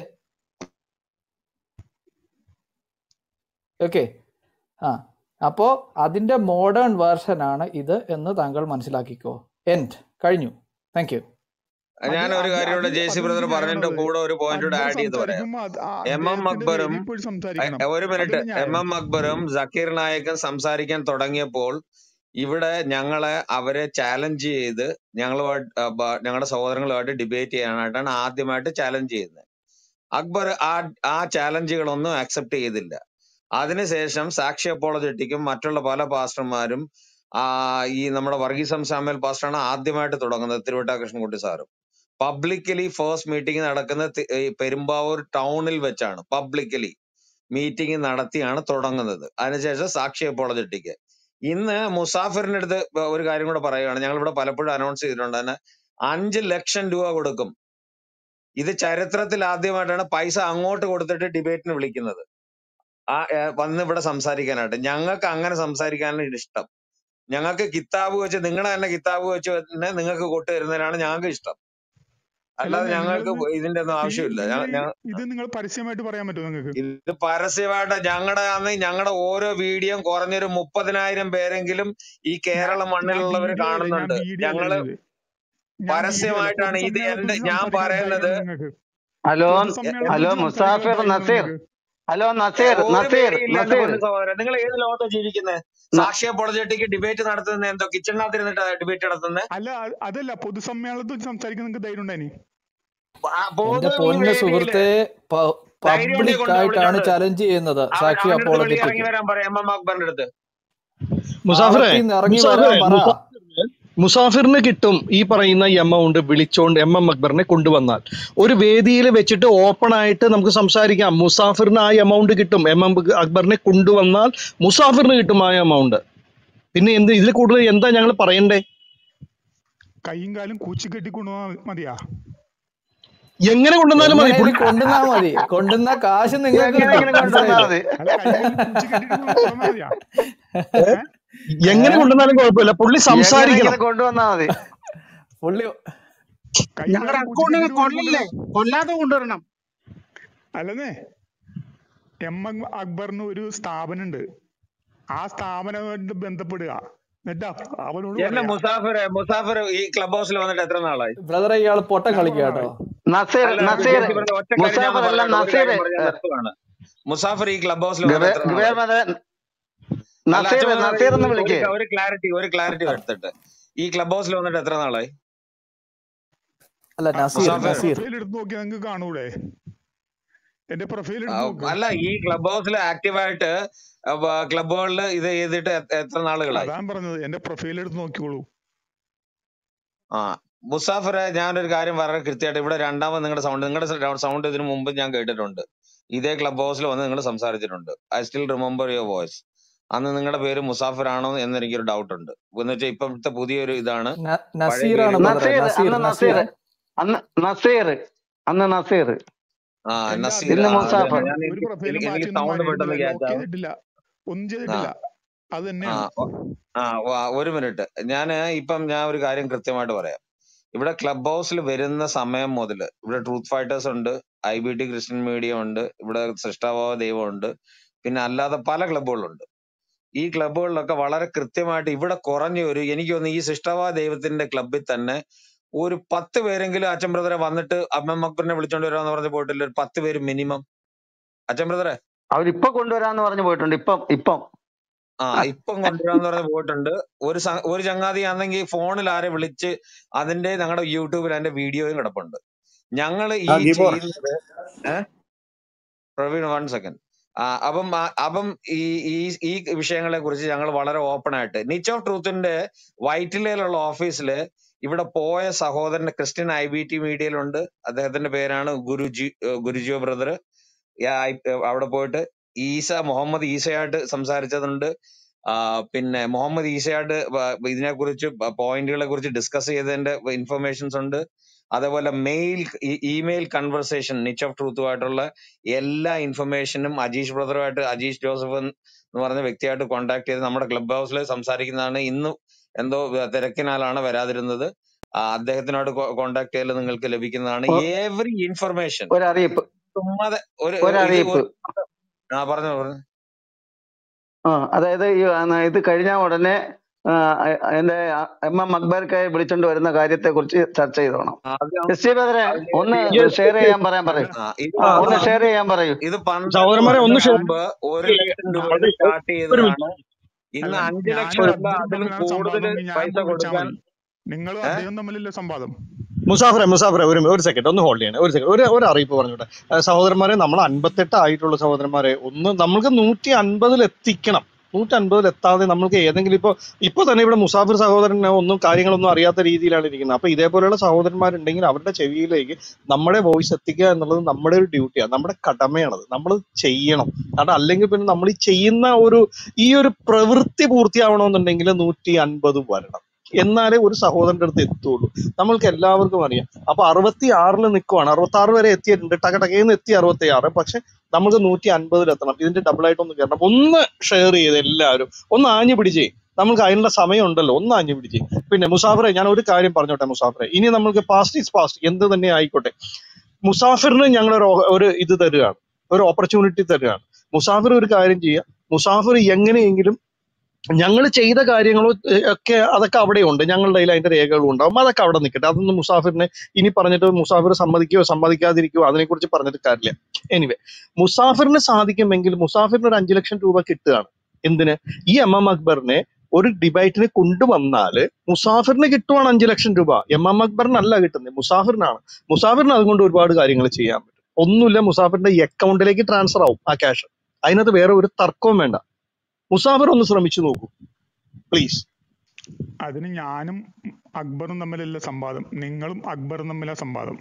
ഓക്കെ, ആ അപ്പോ അതിന്റെ മോഡേൺ വേർഷനാണ് ഇത് എന്ന് താങ്കൾ മനസ്സിലാക്കിക്കോ. എൻഡ് കഴിഞ്ഞു. Thank you. ഞാൻ ഒരു കാര്യം കൂടെ ജെ സി ബ്രദർ പറഞ്ഞതിന്റെ കൂടെ ഒരു പോയിന്റ് കൂടെ ആഡ് ചെയ്ത് പറയാം. എം എം അക്ബറും ഒരു മിനിറ്റ്, എം എം അക്ബറും സക്കീർ നായക്കും സംസാരിക്കാൻ തുടങ്ങിയപ്പോൾ ഇവിടെ അവരെ ചാലഞ്ച് ചെയ്ത് ഞങ്ങളുടെ സഹോദരങ്ങളുമായിട്ട് ഡിബേറ്റ് ചെയ്യാനായിട്ടാണ് ആദ്യമായിട്ട് ചാലഞ്ച് ചെയ്യുന്നത്. അക്ബർ ആ ചാലഞ്ചുകളൊന്നും അക്സെപ്റ്റ് ചെയ്തില്ല. അതിനുശേഷം സാക്ഷി അപ്പോളജറ്റിക്കും മറ്റുള്ള പല പാസ്റ്റർമാരും ഈ നമ്മുടെ വർഗീസ് സാമുവൽ പാസ്റ്ററാണ് ആദ്യമായിട്ട് തുടങ്ങുന്നത്, തിരുവട്ടാ കൃഷ്ണൻകുട്ടി സാറും. പബ്ലിക്കലി ഫസ്റ്റ് മീറ്റിംഗ് നടക്കുന്നത് പെരുമ്പാവൂർ ടൗണിൽ വെച്ചാണ്. പബ്ലിക്കലി മീറ്റിംഗ് നടത്തിയാണ് തുടങ്ങുന്നത്. അതിനുശേഷം സാക്ഷി അപ്പോളജറ്റിക്ക്. ഇന്ന് മുസാഫിറിന്റെ അടുത്ത് ഒരു കാര്യം കൂടെ പറയുകയാണ്, ഞങ്ങൾ ഇവിടെ പലപ്പോഴും അനൗൺസ് ചെയ്തിട്ടുണ്ട് തന്നെ, 5 ലക്ഷം രൂപ കൊടുക്കും. ഇത് ചരിത്രത്തിൽ ആദ്യമായിട്ടാണ് പൈസ അങ്ങോട്ട് കൊടുത്തിട്ട് ഡിബേറ്റിന് വിളിക്കുന്നത്, വന്ന് ഇവിടെ സംസാരിക്കാനായിട്ട്. ഞങ്ങൾക്ക് അങ്ങനെ സംസാരിക്കാനാണ് ഇഷ്ടം. ഞങ്ങൾക്ക് കിതാബ് വെച്ച്, നിങ്ങളുടെ തന്നെ കിതാബ് വെച്ച് തന്നെ നിങ്ങൾക്ക് കൊട്ടു തരുന്നതിനാണ് ഞങ്ങൾക്ക് ഇഷ്ടം. അല്ലാതെ ഞങ്ങൾക്ക് ഇതിന്റെ ഒന്നും ആവശ്യമില്ല. ഇത് നിങ്ങൾ പരസ്യമായിട്ട് പറയാൻ പറ്റുമോ നിങ്ങൾക്ക്? ഇത് പരസ്യമായിട്ട് ഞങ്ങളുടെ ഓരോ വീഡിയോ കുറഞ്ഞൊരു 30,000 പേരെങ്കിലും ഈ കേരള മണ്ണിലുള്ളവർ കാണുന്നുണ്ട്. ഞങ്ങള് പരസ്യമായിട്ടാണ് ഇത്. ഞാൻ പറയുന്നത്, ഹലോ മുസാഫിർ നസീർ, ഹലോ നസീർ, നിങ്ങൾ ഏത് ലോകത്താ ജീവിക്കുന്നത്? സാക്ഷി അപ്പോളജറ്റിക്ക് ഡിബേറ്റ് നടത്തുന്നത് എന്തോ കിച്ചണിനകത്ത് ഇരുന്നിട്ട് ഡിബേറ്റ് നടത്തുന്നത്? അല്ല, അതല്ല, പൊതുസമ്മേളനത്തിൽ സംസാരിക്കാൻ നിങ്ങൾക്ക് ധൈര്യം ഉണ്ടായി? എന്റെ പൊന്ന് സുഹൃത്തെ, പബ്ലിക് ആയിട്ടാണ് ചലഞ്ച് ചെയ്യുന്നത് സാക്ഷി അപ്പോളജറ്റിക്ക്. മുസാഫിറിന് കിട്ടും ഈ പറയുന്ന എമൗണ്ട് വിളിച്ചോണ്ട് എം എം അക്ബറിനെ കൊണ്ടുവന്നാൽ ഒരു വേദിയിൽ വെച്ചിട്ട് ഓപ്പൺ ആയിട്ട് നമുക്ക് സംസാരിക്കാം. മുസാഫിറിന് ആ എമൗണ്ട് കിട്ടും. എം എം അക്ബറിനെ കൊണ്ടുവന്നാൽ മുസാഫിറിന് കിട്ടും ആ എമൗണ്ട്. പിന്നെ ഇതിൽ കൂടുതൽ എന്താ ഞങ്ങൾ പറയണ്ടേ? കൈയും കാലും കൂച്ചിക്കെട്ടി കൊണ്ടുപോകാൻ മതിയാ? എങ്ങനെ കൊണ്ടുവന്നാലും മതി, കൊണ്ടുവന്നാ മതി. കൊണ്ടുവന്ന കാശ് നിങ്ങൾക്ക് എങ്ങനെ കൊണ്ടുവന്നാലും കുഴപ്പമില്ല, പുള്ളി സംസാരിക്കണം. കൊണ്ടുവന്നാ മതി. പുള്ളി ഞങ്ങളുടെ അക്കൗണ്ടിൽ കൊല്ലല്ലേ, കൊല്ലാതെ കൊണ്ടുവരണം. അല്ലെന്നേ, എം എം അക്ബറിന് ഒരു സ്ഥാപനം ഉണ്ട്. ആ സ്ഥാപനമായിട്ട് ബന്ധപ്പെടുക, എന്നിട്ട് മുസാഫിർ ഈ ക്ലബ് ഹൗസിൽ വന്നിട്ട് എത്ര നാളായി? ബ്രദറെ, ഇയാള് പൊട്ടം കളിക്കാട്ടോ. മുസാഫിർ ഈ ക്ലബ് ഹൗസിൽ ഒരു ക്ലാരിറ്റി എടുത്തിട്ട്, ഈ ക്ലബ് ഹൗസിൽ വന്നിട്ട് എത്ര നാളായി? കാണൂടെ എന്റെ പ്രൊഫൈൽ? അല്ല, ഈ ക്ലബ് ഹൗസിൽ ആക്റ്റീവായിട്ട് ക്ലബുകളിൽ ഇത് ചെയ്തിട്ട് എത്ര നാളുകളായി? അതാണ് പറഞ്ഞത്, എന്റെ പ്രൊഫൈൽ എടുത്ത് നോക്കിക്കോളൂ. മുസാഫിറെ, ഞാനൊരു കാര്യം വളരെ കൃത്യമായിട്ട്, ഇവിടെ രണ്ടാമത് നിങ്ങളുടെ സൗണ്ട് ഇതിനു മുമ്പ് ഞാൻ കേട്ടിട്ടുണ്ട്. ഇതേ ക്ലബ് ഹൗസിൽ വന്ന് നിങ്ങൾ സംസാരിച്ചിട്ടുണ്ട്. I still remember your voice. അന്ന് നിങ്ങളുടെ പേര് മുസാഫിർ ആണോ എന്ന് എനിക്കൊരു ഡൗട്ട് ഉണ്ട്. എന്ന് വെച്ചാൽ ഇപ്പോഴത്തെ പുതിയൊരു ഇതാണ്. നസീർ. എനിക്ക് സൗണ്ട് പെട്ടെന്ന് കേൾക്കാം. ഒരു മിനിറ്റ്, ഞാൻ ഒരു കാര്യം കൃത്യമായിട്ട് പറയാം. ഇവിടെ ക്ലബ് ഹൗസിൽ വരുന്ന സമയം മുതൽ ഇവിടെ ട്രൂത്ത് ഫൈറ്റേഴ്സ് ഉണ്ട്, IBT ക്രിസ്ത്യൻ മീഡിയ ഉണ്ട്, ഇവിടെ സൃഷ്ടാഭാവ ദൈവം ഉണ്ട്, പിന്നെ അല്ലാതെ പല ക്ലബുകളുണ്ട്. ഈ ക്ലബുകളിലൊക്കെ വളരെ കൃത്യമായിട്ട് ഇവിടെ എനിക്ക് തോന്നുന്നു ഈ സൃഷ്ടാഭാവ ദൈവത്തിന്റെ ക്ലബിൽ തന്നെ ഒരു 10 പേരെങ്കിലും അച്ഛൻ ബ്രദറെ വന്നിട്ട് എം അക്ബറിനെ വിളിച്ചോണ്ട് വരാന്ന് പറഞ്ഞ് പോയിട്ടില്ല. ഒരു 10 പേര് മിനിമം. അച്ഛൻ ബ്രദറെ, അവരിപ്പൊ കൊണ്ടുവരാന്ന് പറഞ്ഞു പോയിട്ടുണ്ട്. ഇപ്പം കൊണ്ടുവരാന്ന് പറഞ്ഞ് പോയിട്ടുണ്ട്. ഒരു ചങ്ങാതി ആണെങ്കിൽ ഫോണിൽ ആരെ വിളിച്ച് അതിന്റെ ഞങ്ങളുടെ യൂട്യൂബിൽ അതിന്റെ വീഡിയോയും കിടപ്പുണ്ട്. ഞങ്ങൾ ഈ ചെയ്യുന്നത് പ്രവീൺ 1 സെക്കൻഡ്. അപ്പം ഈ വിഷയങ്ങളെ കുറിച്ച് ഞങ്ങൾ വളരെ ഓപ്പൺ ആയിട്ട് നിച്ച് ഓഫ് ട്രൂത്തിന്റെ വൈറ്റിലയിലുള്ള ഓഫീസില് ഇവിടെ പോയ സഹോദരന്റെ ക്രിസ്ത്യൻ IBT മീഡിയയിലുണ്ട്. അദ്ദേഹത്തിന്റെ പേരാണ് ഗുരുജിയോ ബ്രദർ. അവിടെ പോയിട്ട് മുഹമ്മദ് ഈസയായിട്ട് സംസാരിച്ചതുണ്ട്. പിന്നെ മുഹമ്മദ് ഈസയായിട്ട് ഇതിനെക്കുറിച്ച് പോയിന്റുകളെ കുറിച്ച് ഡിസ്കസ് ചെയ്തതിന്റെ ഇൻഫർമേഷൻസ് ഉണ്ട്. അതേപോലെ ഇമെയിൽ കൺവെർസേഷൻ നിച്ച് ഓഫ് ട്രൂത്തുമായിട്ടുള്ള എല്ലാ ഇൻഫർമേഷനും അജീഷ് ജോസഫ് എന്ന് പറഞ്ഞ വ്യക്തിയായിട്ട് കോൺടാക്ട് ചെയ്ത് നമ്മുടെ ക്ലബ് ഹൗസിൽ സംസാരിക്കുന്നതാണ്. ഇന്ന് എന്തോ തിരക്കിനാലാണ് വരാതിരുന്നത്. അദ്ദേഹത്തിനോട് കോണ്ടാക്ട് ചെയ്യൽ നിങ്ങൾക്ക് ലഭിക്കുന്നതാണ്. എവറി ഇൻഫർമേഷൻ ഒരറിയിപ്പ് ചുമ്മാതെ ഒരു ഒരറിയിപ്പ് പറഞ്ഞു. അതായത് ഇത് കഴിഞ്ഞ ഉടനെ എന്റെ MM അക്ബർക്കായി വിളിച്ചോണ്ട് വരുന്ന കാര്യത്തെ കുറിച്ച് ചർച്ച ചെയ്തോണം. ബദറെ ഒന്ന് ഷെയർ ചെയ്യാൻ പറയൂ. ഒന്ന് ഷെയർ ചെയ്യാൻ പറയൂ. ഇത് സഹോദരന്മാരെ ഒന്ന് മുമ്പ് 1,00,000 രൂപ സ്റ്റാർട്ട് ചെയ്തതാണ്. ഇന്ന് 5 ലക്ഷം രൂപ അതിലും കൂടുതൽ പൈസ കൊടുക്കാൻ. നിങ്ങളും അദ്ദേഹം തമ്മിലുള്ള സംവാദം. മുസാഫറെ ഒരു സെക്കൻഡ് ഒന്ന് ഹോൾഡ് ചെയ്യണേ. ഒരു സെക്കൻഡ് ഒരു അറിയിപ്പ് പറഞ്ഞോട്ടെ സഹോദരന്മാരെ. നമ്മൾ 58 ആയിട്ടുള്ള സഹോദരന്മാരെ ഒന്ന് നമ്മൾക്ക് 150 എത്തിക്കണം. 150 എത്താതെ നമ്മൾക്ക് ഏതെങ്കിലും ഇപ്പൊ തന്നെ ഇവിടെ മുസാഫിർ സഹോദരന് ഒന്നും കാര്യങ്ങളൊന്നും അറിയാത്ത രീതിയിലാണ് ഇരിക്കുന്നത്. അപ്പൊ ഇതേപോലെയുള്ള സഹോദരന്മാരുണ്ടെങ്കിൽ അവരുടെ ചെവിയിലേക്ക് നമ്മുടെ വോയിസ് എത്തിക്കുക എന്നുള്ളത് നമ്മുടെ ഒരു ഡ്യൂട്ടിയാണ്, നമ്മുടെ കടമയാണത്. നമ്മൾ ചെയ്യണം. കാരണം അല്ലെങ്കിൽ പിന്നെ നമ്മൾ ഈ ചെയ്യുന്ന ഈ ഒരു പ്രവൃത്തി പൂർത്തിയാവണമെന്നുണ്ടെങ്കിൽ 150 വരണം. എന്നാലേ ഒരു സഹോദരന്റെ അടുത്ത് എത്തുള്ളൂ. നമ്മൾക്ക് എല്ലാവർക്കും അറിയാം. അപ്പൊ 66 നിൽക്കുവാണ്. 66 വരെ എത്തിയിട്ടുണ്ട്. ടകടകേന്ന് എത്തി 66. പക്ഷെ നമുക്ക് 150 എത്തണം. ഇതിന്റെ ഡബിൾ ആയിട്ടൊന്ന് കയറണം. ഒന്ന് ഷെയർ ചെയ്ത് എല്ലാവരും ഒന്ന് ആഞ്ഞു പിടിച്ചേ. നമുക്ക് അതിനുള്ള സമയം ഉണ്ടല്ലോ, ഒന്ന് ആഞ്ഞു പിടിച്ചേ. പിന്നെ മുസാഫറെ ഞാൻ ഒരു കാര്യം പറഞ്ഞോട്ടെ മുസാഫറെ. ഇനി നമ്മൾക്ക് പാസ്റ്റ് ഈസ് പാസ്റ്റ്, എന്ത് തന്നെ ആയിക്കോട്ടെ. മുസാഫിറിന് ഞങ്ങൾ ഒരു ഇത് തരികയാണ്, ഒരു ഓപ്പർച്യൂണിറ്റി തരികയാണ്. മുസാഫിർ ഒരു കാര്യം ചെയ്യുക. മുസാഫിർ എങ്ങനെയെങ്കിലും ഞങ്ങൾ ചെയ്ത കാര്യങ്ങളോ ഒക്കെ അതൊക്കെ അവിടെ ഉണ്ട്, ഞങ്ങളുടെ കയ്യിൽ അതിന്റെ രേഖകളും ഉണ്ടാവും. അതൊക്കെ അവിടെ നിൽക്കട്ടെ. അതൊന്നും മുസാഫിറിനെ ഇനി പറഞ്ഞിട്ട് മുസാഫിർ സമ്മതിക്കുകയോ സമ്മതിക്കാതിരിക്കുകയോ അതിനെക്കുറിച്ച് പറഞ്ഞിട്ട് കാര്യമില്ല. എനിവേ, മുസാഫിറിന് സാധിക്കുമെങ്കിൽ മുസാഫിറിന് ഒരു 5 ലക്ഷം രൂപ കിട്ടുകയാണ്. എന്തിന്? ഈ MM അക്ബറിനെ ഒരു ഡിബേറ്റിന് കൊണ്ടുവന്നാല് മുസാഫിറിന് കിട്ടുവാണ് 5 ലക്ഷം രൂപ. MM അക്ബറിനല്ല കിട്ടുന്നത്, മുസാഫിറിനാണ്. മുസാഫിറിന് അതുകൊണ്ട് ഒരുപാട് കാര്യങ്ങൾ ചെയ്യാൻ പറ്റും. ഒന്നുമില്ല, മുസാഫിറിന്റെ ഈ അക്കൗണ്ടിലേക്ക് ട്രാൻസ്ഫർ ആവും ആ ക്യാഷ്. അതിനകത്ത് വേറെ ഒരു തർക്കവും വേണ്ട. മുസാഫിർ ഒന്ന് ശ്രമിച്ചു നോക്കൂ പ്ലീസ്. അതിന് ഞാനും അക്ബറും തമ്മിലുള്ള സംവാദം, നിങ്ങളും അക്ബറും തമ്മിലുള്ള സംവാദം.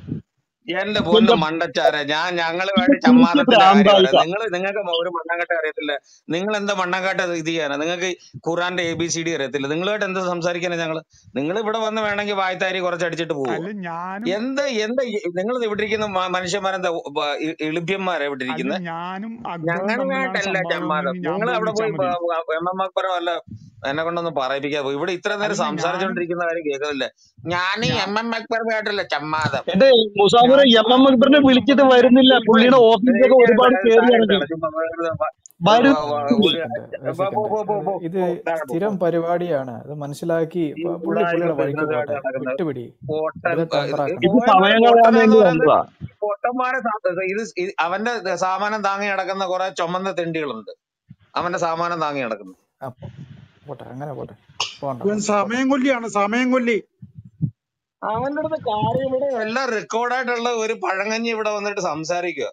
എന്റെ പൊന്ന് മണ്ടച്ചാരെ, ഞങ്ങളുമായിട്ട് ചമ്മാദത്തിന്റെ കാര്യം പറയാം. നിങ്ങൾക്ക് ഒരു മണ്ണാങ്കട്ട അറിയത്തില്ല. നിങ്ങൾ എന്താ മണ്ണാങ്കാട്ട ഇത് ചെയ്യാനാ? നിങ്ങൾക്ക് ഖുറാന്റെ ABCD അറിയത്തില്ല. നിങ്ങളുമായിട്ട് എന്ത് സംസാരിക്കാനാ ഞങ്ങള്? നിങ്ങൾ ഇവിടെ വന്ന് വേണമെങ്കിൽ വായ്ത്താരി കുറച്ചടിച്ചിട്ട് പോകും. എന്ത് നിങ്ങൾ ഇവിടെ ഇരിക്കുന്ന മനുഷ്യന്മാരെന്താ എളുപ്യന്മാരെ ഇവിടെ ഇരിക്കുന്നത്? ഞങ്ങളുമായിട്ടല്ല ചമ്മാദം. നിങ്ങൾ അവിടെ പോയി MM അക്ബറോ അല്ല എന്നെ കൊണ്ടൊന്നും പറയിപ്പിക്കാ. ഇവിടെ ഇത്ര നേരം സംസാരിച്ചോണ്ടിരിക്കുന്ന കാര്യം കേൾക്കുന്നില്ല. ഞാൻ MM അക്ബറുമായിട്ടല്ല ചമ്മാദം. മുസാഫിറെ MM അക്ബറിനെ വിളിച്ചിട്ട് വരുന്നില്ല. പുള്ളിയുടെ ഓഫീസൊക്കെ ഒരുപാട് ഇത് സ്ഥിരം പരിപാടിയാണ്. അത് മനസ്സിലാക്കി പുള്ളിയുടെ വഴിക്ക് പോട്ടെ, വിട്ടുപിടി. പൊട്ടന്മാരെ അവന്റെ സാമാനം താങ്ങി നടക്കുന്ന കുറെ ചുമന്ന തെണ്ടികളുണ്ട്. അവന്റെ സാമാനം താങ്ങി നടക്കുന്നു. പോട്ടെ, അങ്ങനെ പോട്ടെ. സമയം കൊല്ലിയാണ്, സമയം കൊല്ലി. അവന്റെ അടുത്ത് കാര്യം ഇവിടെ എല്ലാം റെക്കോർഡായിട്ടുള്ള ഒരു പഴങ്ങഞ്ഞി ഇവിടെ വന്നിട്ട് സംസാരിക്കുക.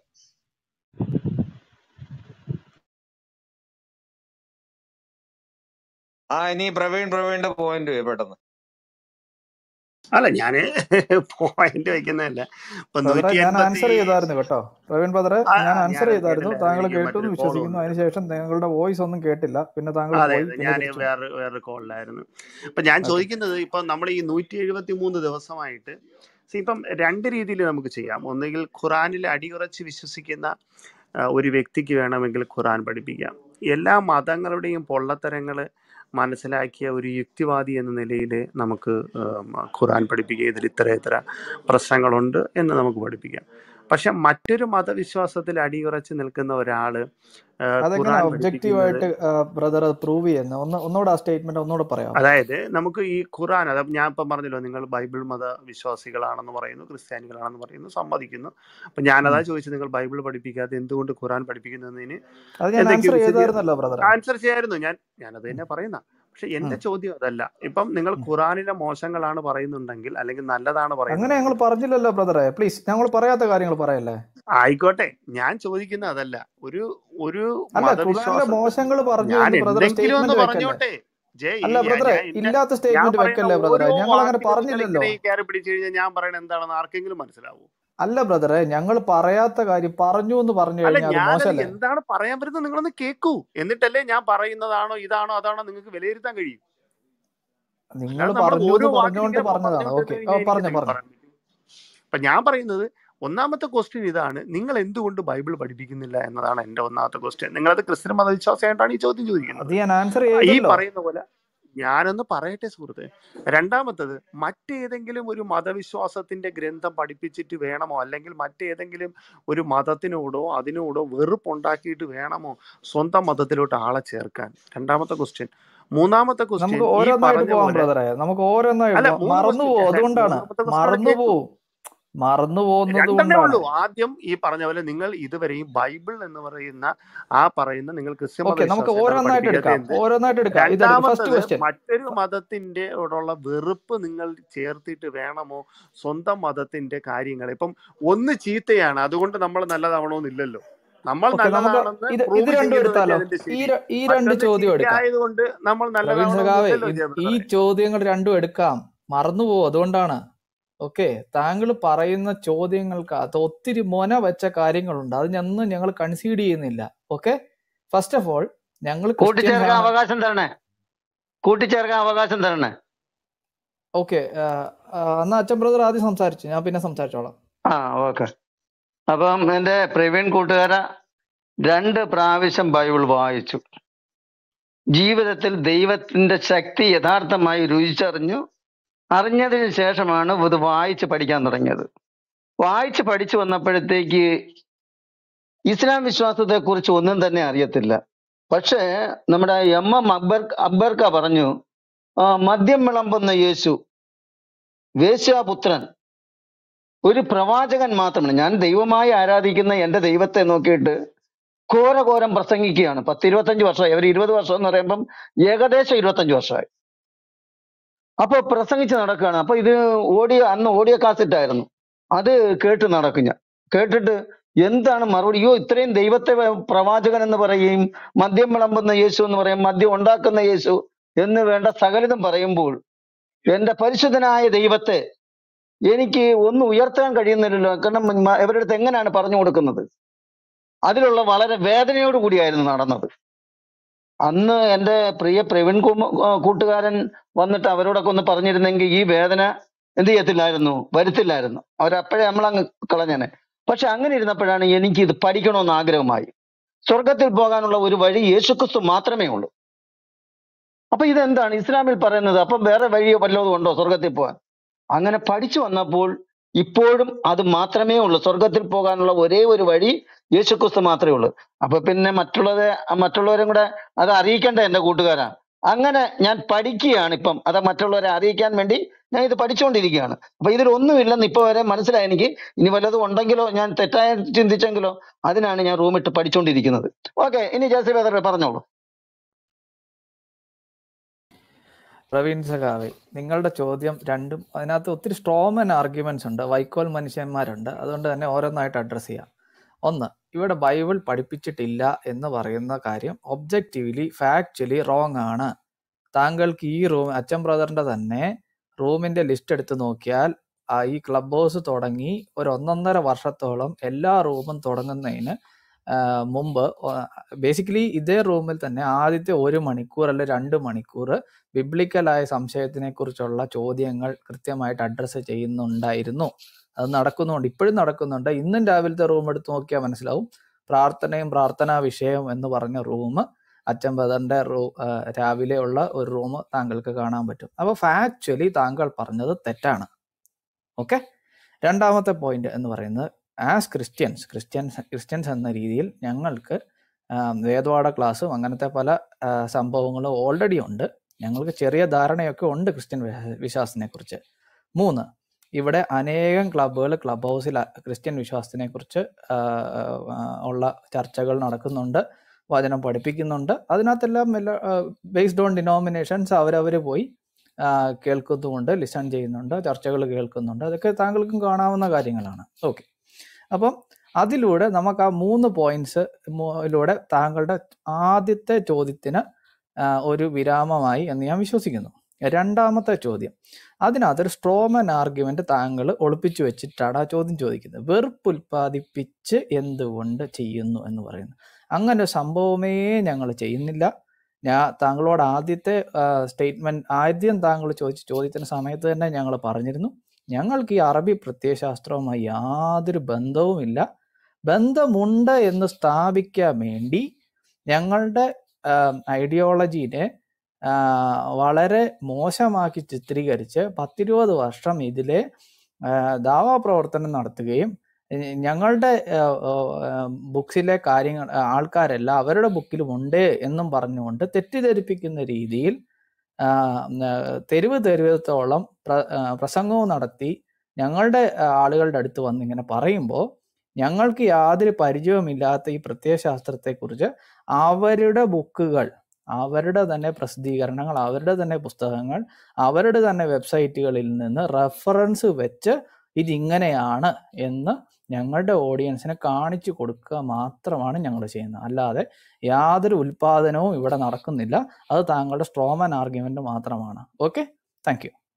ഇനി പ്രവീണിന്റെ പോയിന്റ് പെട്ടെന്ന്. അല്ല, ഞാന് പോയിന്റ് വെക്കുന്നതല്ല. ഞാൻ ആൻസർ ചെയ്തായിരുന്നു കേട്ടോ പ്രവീൺ ബ്രദറെ, ഞാൻ ആൻസർ ചെയ്തായിരുന്നു. താങ്കൾ കേട്ടു എന്ന് വിശ്വസിക്കുന്നു. അതിനുശേഷം താങ്കളുടെ വോയിസ് ഒന്നും കേട്ടില്ല. പിന്നെ താങ്കൾ ഞാൻ വേറൊരു കോളിലായിരുന്നു. അപ്പൊ ഞാൻ ചോദിക്കുന്നത്, ഇപ്പൊ നമ്മൾ ഈ 173 ദിവസമായിട്ട് ഇപ്പം 2 രീതിയിൽ നമുക്ക് ചെയ്യാം. ഒന്നുകിൽ ഖുറാനിൽ അടിയുറച്ച് വിശ്വസിക്കുന്ന ഒരു വ്യക്തിക്ക് വേണമെങ്കിൽ ഖുറാൻ പഠിപ്പിക്കാം. എല്ലാ മതങ്ങളുടെയും പൊള്ളത്തരങ്ങൾ മനസ്സിലാക്കിയ ഒരു യുക്തിവാദി എന്ന നിലയിൽ നമുക്ക് ഖുറാൻ പഠിപ്പിക്കുക. ഇതിൽ ഇത്ര പ്രശ്നങ്ങളുണ്ട് എന്ന് നമുക്ക് പഠിപ്പിക്കാം. പക്ഷെ മറ്റൊരു മതവിശ്വാസത്തിൽ അടിയുറച്ച് നിൽക്കുന്ന ഒരാള് അതായത് നമുക്ക് ഈ ഖുറാൻ, ഞാൻ ഇപ്പം പറഞ്ഞല്ലോ, നിങ്ങൾ ബൈബിൾ മത വിശ്വാസികളാണെന്ന് പറയുന്നു, ക്രിസ്ത്യാനികളാണെന്ന് പറയുന്നു, സമ്മതിക്കുന്നു. അപ്പൊ ഞാനതാ ചോദിച്ചത്, നിങ്ങൾ ബൈബിൾ പഠിപ്പിക്കാതെ എന്തുകൊണ്ട് ഖുറാൻ പഠിപ്പിക്കുന്നതിന് ആൻസർ ചെയ്യായിരുന്നു. ഞാനത് തന്നെ പറയുന്ന. പക്ഷെ എന്റെ ചോദ്യം അതല്ല. ഇപ്പം നിങ്ങൾ ഖുറാനിലെ മോശങ്ങളാണ് പറയുന്നുണ്ടെങ്കിൽ, അല്ലെങ്കിൽ നല്ലതാണ് പറയുന്നത്, ഞങ്ങൾ പറഞ്ഞില്ലല്ലോ ബ്രദറെ. പ്ലീസ്, ഞങ്ങൾ പറയാത്ത കാര്യങ്ങൾ പറയല്ലേ. ആയിക്കോട്ടെ, ഞാൻ ചോദിക്കുന്നത് അതല്ല. ഒരു മോശങ്ങൾ പറഞ്ഞോട്ടെ. ഇല്ലാത്ത സ്റ്റേറ്റ്മെന്റ് വെക്കല്ലേ ബ്രദറെ. ഞങ്ങൾ അങ്ങനെ പറഞ്ഞില്ലല്ലോ. കയറി പിടിച്ചു കഴിഞ്ഞാൽ ഞാൻ പറയണത് എന്താണെന്ന് ആർക്കെങ്കിലും മനസ്സിലാവൂ? അല്ല ബ്രദറെ, ഞങ്ങൾ പറയാത്ത കാര്യം പറഞ്ഞു എന്ന് പറഞ്ഞു കഴിഞ്ഞാൽ എന്താണ് പറയാൻ പറ്റുന്നത് നിങ്ങളൊന്ന് കേൾക്കൂ. എന്നിട്ടല്ലേ ഞാൻ പറയുന്നതാണോ ഇതാണോ അതാണോ നിങ്ങൾക്ക് വിലയിരുത്താൻ കഴിയും. നിങ്ങൾ പറഞ്ഞുകൊണ്ട് പറഞ്ഞതാണ്. അപ്പൊ ഞാൻ പറയുന്നത്, ഒന്നാമത്തെ ക്വസ്റ്റ്യൻ ഇതാണ്, നിങ്ങൾ എന്തുകൊണ്ട് ബൈബിൾ പഠിപ്പിക്കുന്നില്ല എന്നതാണ് എന്റെ ഒന്നാമത്തെ ക്വസ്റ്റ്യൻ. നിങ്ങളത് ക്രിസ്ത്യൻ മതവിശ്വാസമായിട്ടാണ് ഈ ചോദ്യം ചോദിക്കുന്നത്. ഈ പറയുന്ന പോലെ ഞാനൊന്ന് പറയട്ടെ സുഹൃത്തെ. രണ്ടാമത്തത്, മറ്റേതെങ്കിലും ഒരു മതവിശ്വാസത്തിന്റെ ഗ്രന്ഥം പഠിപ്പിച്ചിട്ട് വേണമോ, അല്ലെങ്കിൽ മറ്റേതെങ്കിലും ഒരു മതത്തിനോടോ അതിനോടോ വെറുപ്പുണ്ടാക്കിയിട്ട് വേണമോ സ്വന്തം മതത്തിലോട്ട് ആളെ ചേർക്കാൻ? രണ്ടാമത്തെ ക്വസ്റ്റ്യൻ. മൂന്നാമത്തെ ക്വസ്റ്റ്യൻ, നമുക്ക് ഈ ഓരോന്നായിട്ട് പറഞ്ഞ പോവാം പോലെ ബ്രദറെ, നമുക്ക് ഓരോന്നായിട്ട് അല്ല, പോവാം. 3 മറന്നു ക്വസ്റ്റ്യൻ. പോവും, അതുകൊണ്ടാണ് മൂന്നാമത്തെ ക്വസ്റ്റ്യൻ മറന്നു കേൾക്കൂ. പോവും, മറന്നു പോകുന്നത് രണ്ടെണ്ണേ കൊണ്ടാണ്. ഉള്ളൂ. ആദ്യം ഈ പറഞ്ഞ പോലെ നിങ്ങൾ ഇതുവരെയും ബൈബിൾ എന്ന് പറയുന്ന ആ പറയുന്ന നിങ്ങൾ ക്രിസ്ത്യൻ ഓക്കെ, നമുക്ക് മതവിശ്വാസം എന്താണ് ഓരോന്നായിട്ട് പഠിപ്പിക്കാത്ത എടുക്കാം, എന്ത്? ഓരോന്നായിട്ട് എടുക്കാം. ഇതെടുക്കും. ഫസ്റ്റ് രണ്ടാമത്തത്, ക്വസ്റ്റ്യൻ. മറ്റൊരു മതത്തിന്റെ ഓടുള്ള വെറുപ്പ് നിങ്ങൾ ചേർത്തിട്ട് വേണമോ സ്വന്തം മതത്തിന്റെ കാര്യങ്ങൾ? ഇപ്പം ഒന്ന് ചീത്തയാണ്, അതുകൊണ്ട് നമ്മൾ നല്ലതാവണമെന്നില്ലല്ലോ. നമ്മൾ ഓക്കെ, നമുക്ക് നല്ലതാണെന്ന് ഇത് പ്രൂവ് രണ്ടും ചെയ്യുന്നതല്ലേ എടുത്താലോ? അതിന്റെ ശരി. ഈ രണ്ട് മറ്റൊന്ന് ചോദ്യം എടുക്കാം. ചീത്തയായതുകൊണ്ട് നമ്മൾ പ്രവീൺ സഖാവേ, നല്ലതാവണമെന്നില്ലല്ലോ ഈ ജയബ്രദറെ. ചോദ്യങ്ങൾ രണ്ടും എടുക്കാം, മറന്നു പോവും, അതുകൊണ്ടാണ്. ഓക്കെ, താങ്കൾ പറയുന്ന ചോദ്യങ്ങൾക്ക് അത് ഒത്തിരി മൊന വെച്ച കാര്യങ്ങളുണ്ട്, അതിനൊന്നും ഞങ്ങൾ കൺസീഡ് ചെയ്യുന്നില്ല. ഓക്കെ, ഫസ്റ്റ് ഓഫ് ഓൾ ഞങ്ങൾ ക്രിസ്ത്യൻസ് കൂട്ടിച്ചേർക്കാൻ ആണ്. അവകാശം തരണേ, കൂട്ടിച്ചേർക്കാൻ അവകാശം തരണേ. ഓക്കെ, എന്നാ അച്ഛൻ ബ്രദർ ആദ്യം സംസാരിച്ചു, ഞാൻ പിന്നെ സംസാരിച്ചോളാം. ആ ഓക്കെ. അപ്പം എൻ്റെ പ്രവീൺ കൂട്ടുകാര 2 പ്രാവശ്യം ബൈബിൾ വായിച്ചു, ജീവിതത്തിൽ ദൈവത്തിന്റെ ശക്തി യഥാർത്ഥമായി രുചിച്ചറിഞ്ഞു. അറിഞ്ഞതിന് ശേഷമാണ് ഇത് വായിച്ച് പഠിക്കാൻ തുടങ്ങിയത്. വായിച്ച് പഠിച്ചു വന്നപ്പോഴത്തേക്ക് ഇസ്ലാം വിശ്വാസത്തെ കുറിച്ച് ഒന്നും തന്നെ അറിയത്തില്ല. പക്ഷേ നമ്മുടെ എം അക്ബർക്ക പറഞ്ഞു, മദ്യം വിളമ്പുന്ന യേശു വേശ്യാപുത്രൻ ഒരു പ്രവാചകൻ മാത്രമാണ്. ഞാൻ ദൈവമായി ആരാധിക്കുന്ന എൻ്റെ ദൈവത്തെ നോക്കിയിട്ട് ഘോരഘോരം പ്രസംഗിക്കുകയാണ്. 10-25 വർഷമായി. അവർ 20 വർഷം എന്ന് പറയുമ്പം ഏകദേശം 25 വർഷമായി. അപ്പൊ പ്രസംഗിച്ച് നടക്കുകയാണ്. അപ്പൊ ഇത് അന്ന് ഓഡിയോ കാസറ്റ് ആയിരുന്നു, അത് കേട്ട് നടക്കും. ഞാൻ കേട്ടിട്ട് എന്താണ് മറുപടി? അയ്യോ, ഇത്രയും ദൈവത്തെ പ്രവാചകൻ എന്ന് പറയുകയും മദ്യം വിളമ്പുന്ന യേശു എന്ന് പറയും, മദ്യം ഉണ്ടാക്കുന്ന യേശു എന്ന് വേണ്ട സകലതും പറയുമ്പോൾ എന്റെ പരിശുദ്ധനായ ദൈവത്തെ എനിക്ക് ഒന്ന് ഉയർത്താൻ കഴിയുന്നില്ലല്ലോ. കാരണം ഇവരുടെ അടുത്ത് എങ്ങനെയാണ് പറഞ്ഞു കൊടുക്കുന്നത്? അതിലുള്ള വളരെ വേദനയോട് കൂടിയായിരുന്നു നടന്നത്. അന്ന് എൻ്റെ പ്രിയ പ്രവീൺ കൂട്ടുകാരൻ വന്നിട്ട് അവരോടൊക്കെ ഒന്ന് പറഞ്ഞിരുന്നെങ്കിൽ ഈ വേദന എന്ത് ചെയ്യത്തില്ലായിരുന്നു, വരുത്തില്ലായിരുന്നു. അവരപ്പോഴേ നമ്മളങ്ങ് കളഞ്ഞനെ. പക്ഷെ അങ്ങനെ ഇരുന്നപ്പോഴാണ് എനിക്ക് ഇത് പഠിക്കണമെന്ന് ആഗ്രഹമായി. സ്വർഗത്തിൽ പോകാനുള്ള ഒരു വഴി യേശുക്രിസ്തു മാത്രമേ ഉള്ളൂ. അപ്പൊ ഇതെന്താണ് ഇസ്ലാമിൽ പറയുന്നത്? അപ്പം വേറെ വഴിയോ വല്ലതും ഉണ്ടോ സ്വർഗത്തിൽ പോകാൻ? അങ്ങനെ പഠിച്ചു വന്നപ്പോൾ ഇപ്പോഴും അത് മാത്രമേ ഉള്ളൂ. സ്വർഗത്തിൽ പോകാനുള്ള ഒരേ ഒരു വഴി യേശുക്രിസ്തു മാത്രമേ ഉള്ളൂ. അപ്പൊ പിന്നെ മറ്റുള്ളവരും കൂടെ അത് അറിയിക്കേണ്ട എൻ്റെ കൂട്ടുകാരാ. അങ്ങനെ ഞാൻ പഠിക്കുകയാണ് ഇപ്പം. അത് മറ്റുള്ളവരെ അറിയിക്കാൻ വേണ്ടി ഞാൻ ഇത് പഠിച്ചുകൊണ്ടിരിക്കുകയാണ്. അപ്പൊ ഇതിലൊന്നുമില്ലെന്ന് ഇപ്പൊ വരെ മനസ്സിലായി എനിക്ക്. ഇനി വല്ലതും ഉണ്ടെങ്കിലോ, ഞാൻ തെറ്റായി ചിന്തിച്ചെങ്കിലോ, അതിനാണ് ഞാൻ റൂമിട്ട് പഠിച്ചുകൊണ്ടിരിക്കുന്നത്. ഓക്കെ, ഇനി ജേസി ബ്രദർ പറഞ്ഞോളൂ. പ്രവീൺ സഖാവേ, നിങ്ങളുടെ ചോദ്യം രണ്ടും അതിനകത്ത് ഒത്തിരി സ്ട്രോമൻ ആർഗ്യുമെന്റ്സ് ഉണ്ട്, വൈക്കോൽ മനുഷ്യന്മാരുണ്ട്. അതുകൊണ്ട് തന്നെ ഓരോന്നായിട്ട് അഡ്രസ്സ് ചെയ്യാം. ഒന്ന്, ഇവിടെ ബൈബിൾ പഠിപ്പിച്ചിട്ടില്ല എന്ന് പറയുന്ന കാര്യം ഒബ്ജക്റ്റീവ്ലി ഫാക്ച്വലി റോങ് ആണ്. താങ്കൾക്ക് ഈ റൂം, അച്ഛൻ ബ്രദറിന്റെ തന്നെ റൂമിന്റെ ലിസ്റ്റ് എടുത്ത് നോക്കിയാൽ ഈ ക്ലബ് ഹൗസ് തുടങ്ങി ഒരു 1.5 വർഷത്തോളം എല്ലാ റൂമും തുടങ്ങുന്നതിന് മുമ്പ് ബേസിക്കലി ഇതേ റൂമിൽ തന്നെ ആദ്യത്തെ 1 മണിക്കൂർ അല്ലെ 2 മണിക്കൂർ ബിബ്ലിക്കലായ സംശയത്തിനെ കുറിച്ചുള്ള ചോദ്യങ്ങൾ കൃത്യമായിട്ട് അഡ്രസ്സ് ചെയ്യുന്നുണ്ടായിരുന്നു. അത് നടക്കുന്നുണ്ട്, ഇപ്പോഴും നടക്കുന്നുണ്ട്. ഇന്നും രാവിലത്തെ റൂം എടുത്ത് നോക്കിയാൽ മനസ്സിലാവും. പ്രാർത്ഥനയും പ്രാർത്ഥനാ വിഷയം എന്ന് പറഞ്ഞ റൂം അച്ഛൻ ബ്രദറിന്റെ രാവിലെ ഉള്ള ഒരു റൂം താങ്കൾക്ക് കാണാൻ പറ്റും. അപ്പോൾ ഫാക്ച്വലി താങ്കൾ പറഞ്ഞത് തെറ്റാണ്. ഓക്കെ, രണ്ടാമത്തെ പോയിന്റ് എന്ന് പറയുന്നത്, ആസ് ക്രിസ്ത്യൻസ് എന്ന രീതിയിൽ ഞങ്ങൾക്ക് വേദപാഠ ക്ലാസ്സും അങ്ങനത്തെ പല സംഭവങ്ങളും ഓൾറെഡി ഉണ്ട്. ഞങ്ങൾക്ക് ചെറിയ ധാരണയൊക്കെ ഉണ്ട് ക്രിസ്ത്യൻ വിശ്വാസത്തിനെ കുറിച്ച്. 3, ഇവിടെ അനേകം ക്ലബ് ഹൗസിൽ ക്രിസ്ത്യൻ വിശ്വാസത്തിനെ കുറിച്ച് ഉള്ള ചർച്ചകൾ നടക്കുന്നുണ്ട്, വചനം പഠിപ്പിക്കുന്നുണ്ട്. അതിനകത്തെല്ലാം ബേസ്ഡ് ഓൺ ഡിനോമിനേഷൻസ് അവരവർ പോയി കേൾക്കുന്നുമുണ്ട്, ലിസൺ ചെയ്യുന്നുണ്ട്, ചർച്ചകൾ കേൾക്കുന്നുണ്ട്. അതൊക്കെ താങ്കൾക്കും കാണാവുന്ന കാര്യങ്ങളാണ്. ഓക്കെ, അപ്പം അതിലൂടെ നമുക്ക് ആ 3 പോയിന്റ്സിലൂടെ താങ്കളുടെ ആദ്യത്തെ ചോദ്യത്തിന് ഒരു വിരാമമായി എന്ന് ഞാൻ വിശ്വസിക്കുന്നു. രണ്ടാമത്തെ ചോദ്യം, അതിനകത്തൊരു സ്ട്രോമൻ ആർഗ്യുമെന്റ് താങ്കൾ ഒളിപ്പിച്ചു വെച്ചിട്ടാണ് ആ ചോദ്യം ചോദിക്കുന്നത്. വെറുപ്പുൽപ്പാദിപ്പിച്ച് എന്തുകൊണ്ട് ചെയ്യുന്നു എന്ന് പറയുന്നു. അങ്ങനെ ഒരു സംഭവമേ ഞങ്ങൾ ചെയ്യുന്നില്ല. താങ്കളോട് ആദ്യത്തെ സ്റ്റേറ്റ്മെന്റ് ആദ്യം താങ്കൾ ചോദിച്ച ചോദ്യത്തിന് സമയത്ത് തന്നെ ഞങ്ങൾ പറഞ്ഞിരുന്നു, ഞങ്ങൾക്ക് ഈ അറബി പ്രത്യയശാസ്ത്രവുമായി യാതൊരു ബന്ധവുമില്ല. ബന്ധമുണ്ട് എന്ന് സ്ഥാപിക്കാൻ വേണ്ടി ഞങ്ങളുടെ ഐഡിയോളജീനെ വളരെ മോശമാക്കി ചിത്രീകരിച്ച് 10-20 വർഷം ഇതിലെ ദാവാ പ്രവർത്തനം നടത്തുകയും ഞങ്ങളുടെ ബുക്സിലെ കാര്യങ്ങൾ ആൾക്കാരെല്ലാം അവരുടെ ബുക്കിലും ഉണ്ട് എന്നും പറഞ്ഞുകൊണ്ട് തെറ്റിദ്ധരിപ്പിക്കുന്ന രീതിയിൽ തെരുവത്തോളം പ്രസംഗവും നടത്തി ഞങ്ങളുടെ ആളുകളുടെ അടുത്ത് വന്ന് ഇങ്ങനെ പറയുമ്പോൾ ഞങ്ങൾക്ക് യാതൊരു പരിചയവുമില്ലാത്ത ഈ പ്രത്യയശാസ്ത്രത്തെക്കുറിച്ച് അവരുടെ ബുക്കുകൾ, അവരുടെ തന്നെ പ്രസിദ്ധീകരണങ്ങൾ, അവരുടെ തന്നെ പുസ്തകങ്ങൾ, അവരുടെ തന്നെ വെബ്സൈറ്റുകളിൽ നിന്ന് റെഫറൻസ് വെച്ച് ഇതിങ്ങനെയാണ് എന്ന് ഞങ്ങളുടെ ഓഡിയൻസിനെ കാണിച്ചു കൊടുക്കുക മാത്രമാണ് ഞങ്ങൾ ചെയ്യുന്നത്. അല്ലാതെ യാതൊരു ഉൽപാദനവും ഇവിടെ നടക്കുന്നില്ല. അത് താങ്കളുടെ സ്ട്രോമൻ ആർഗ്യുമെന്റ് മാത്രമാണ്. Okay, thank U.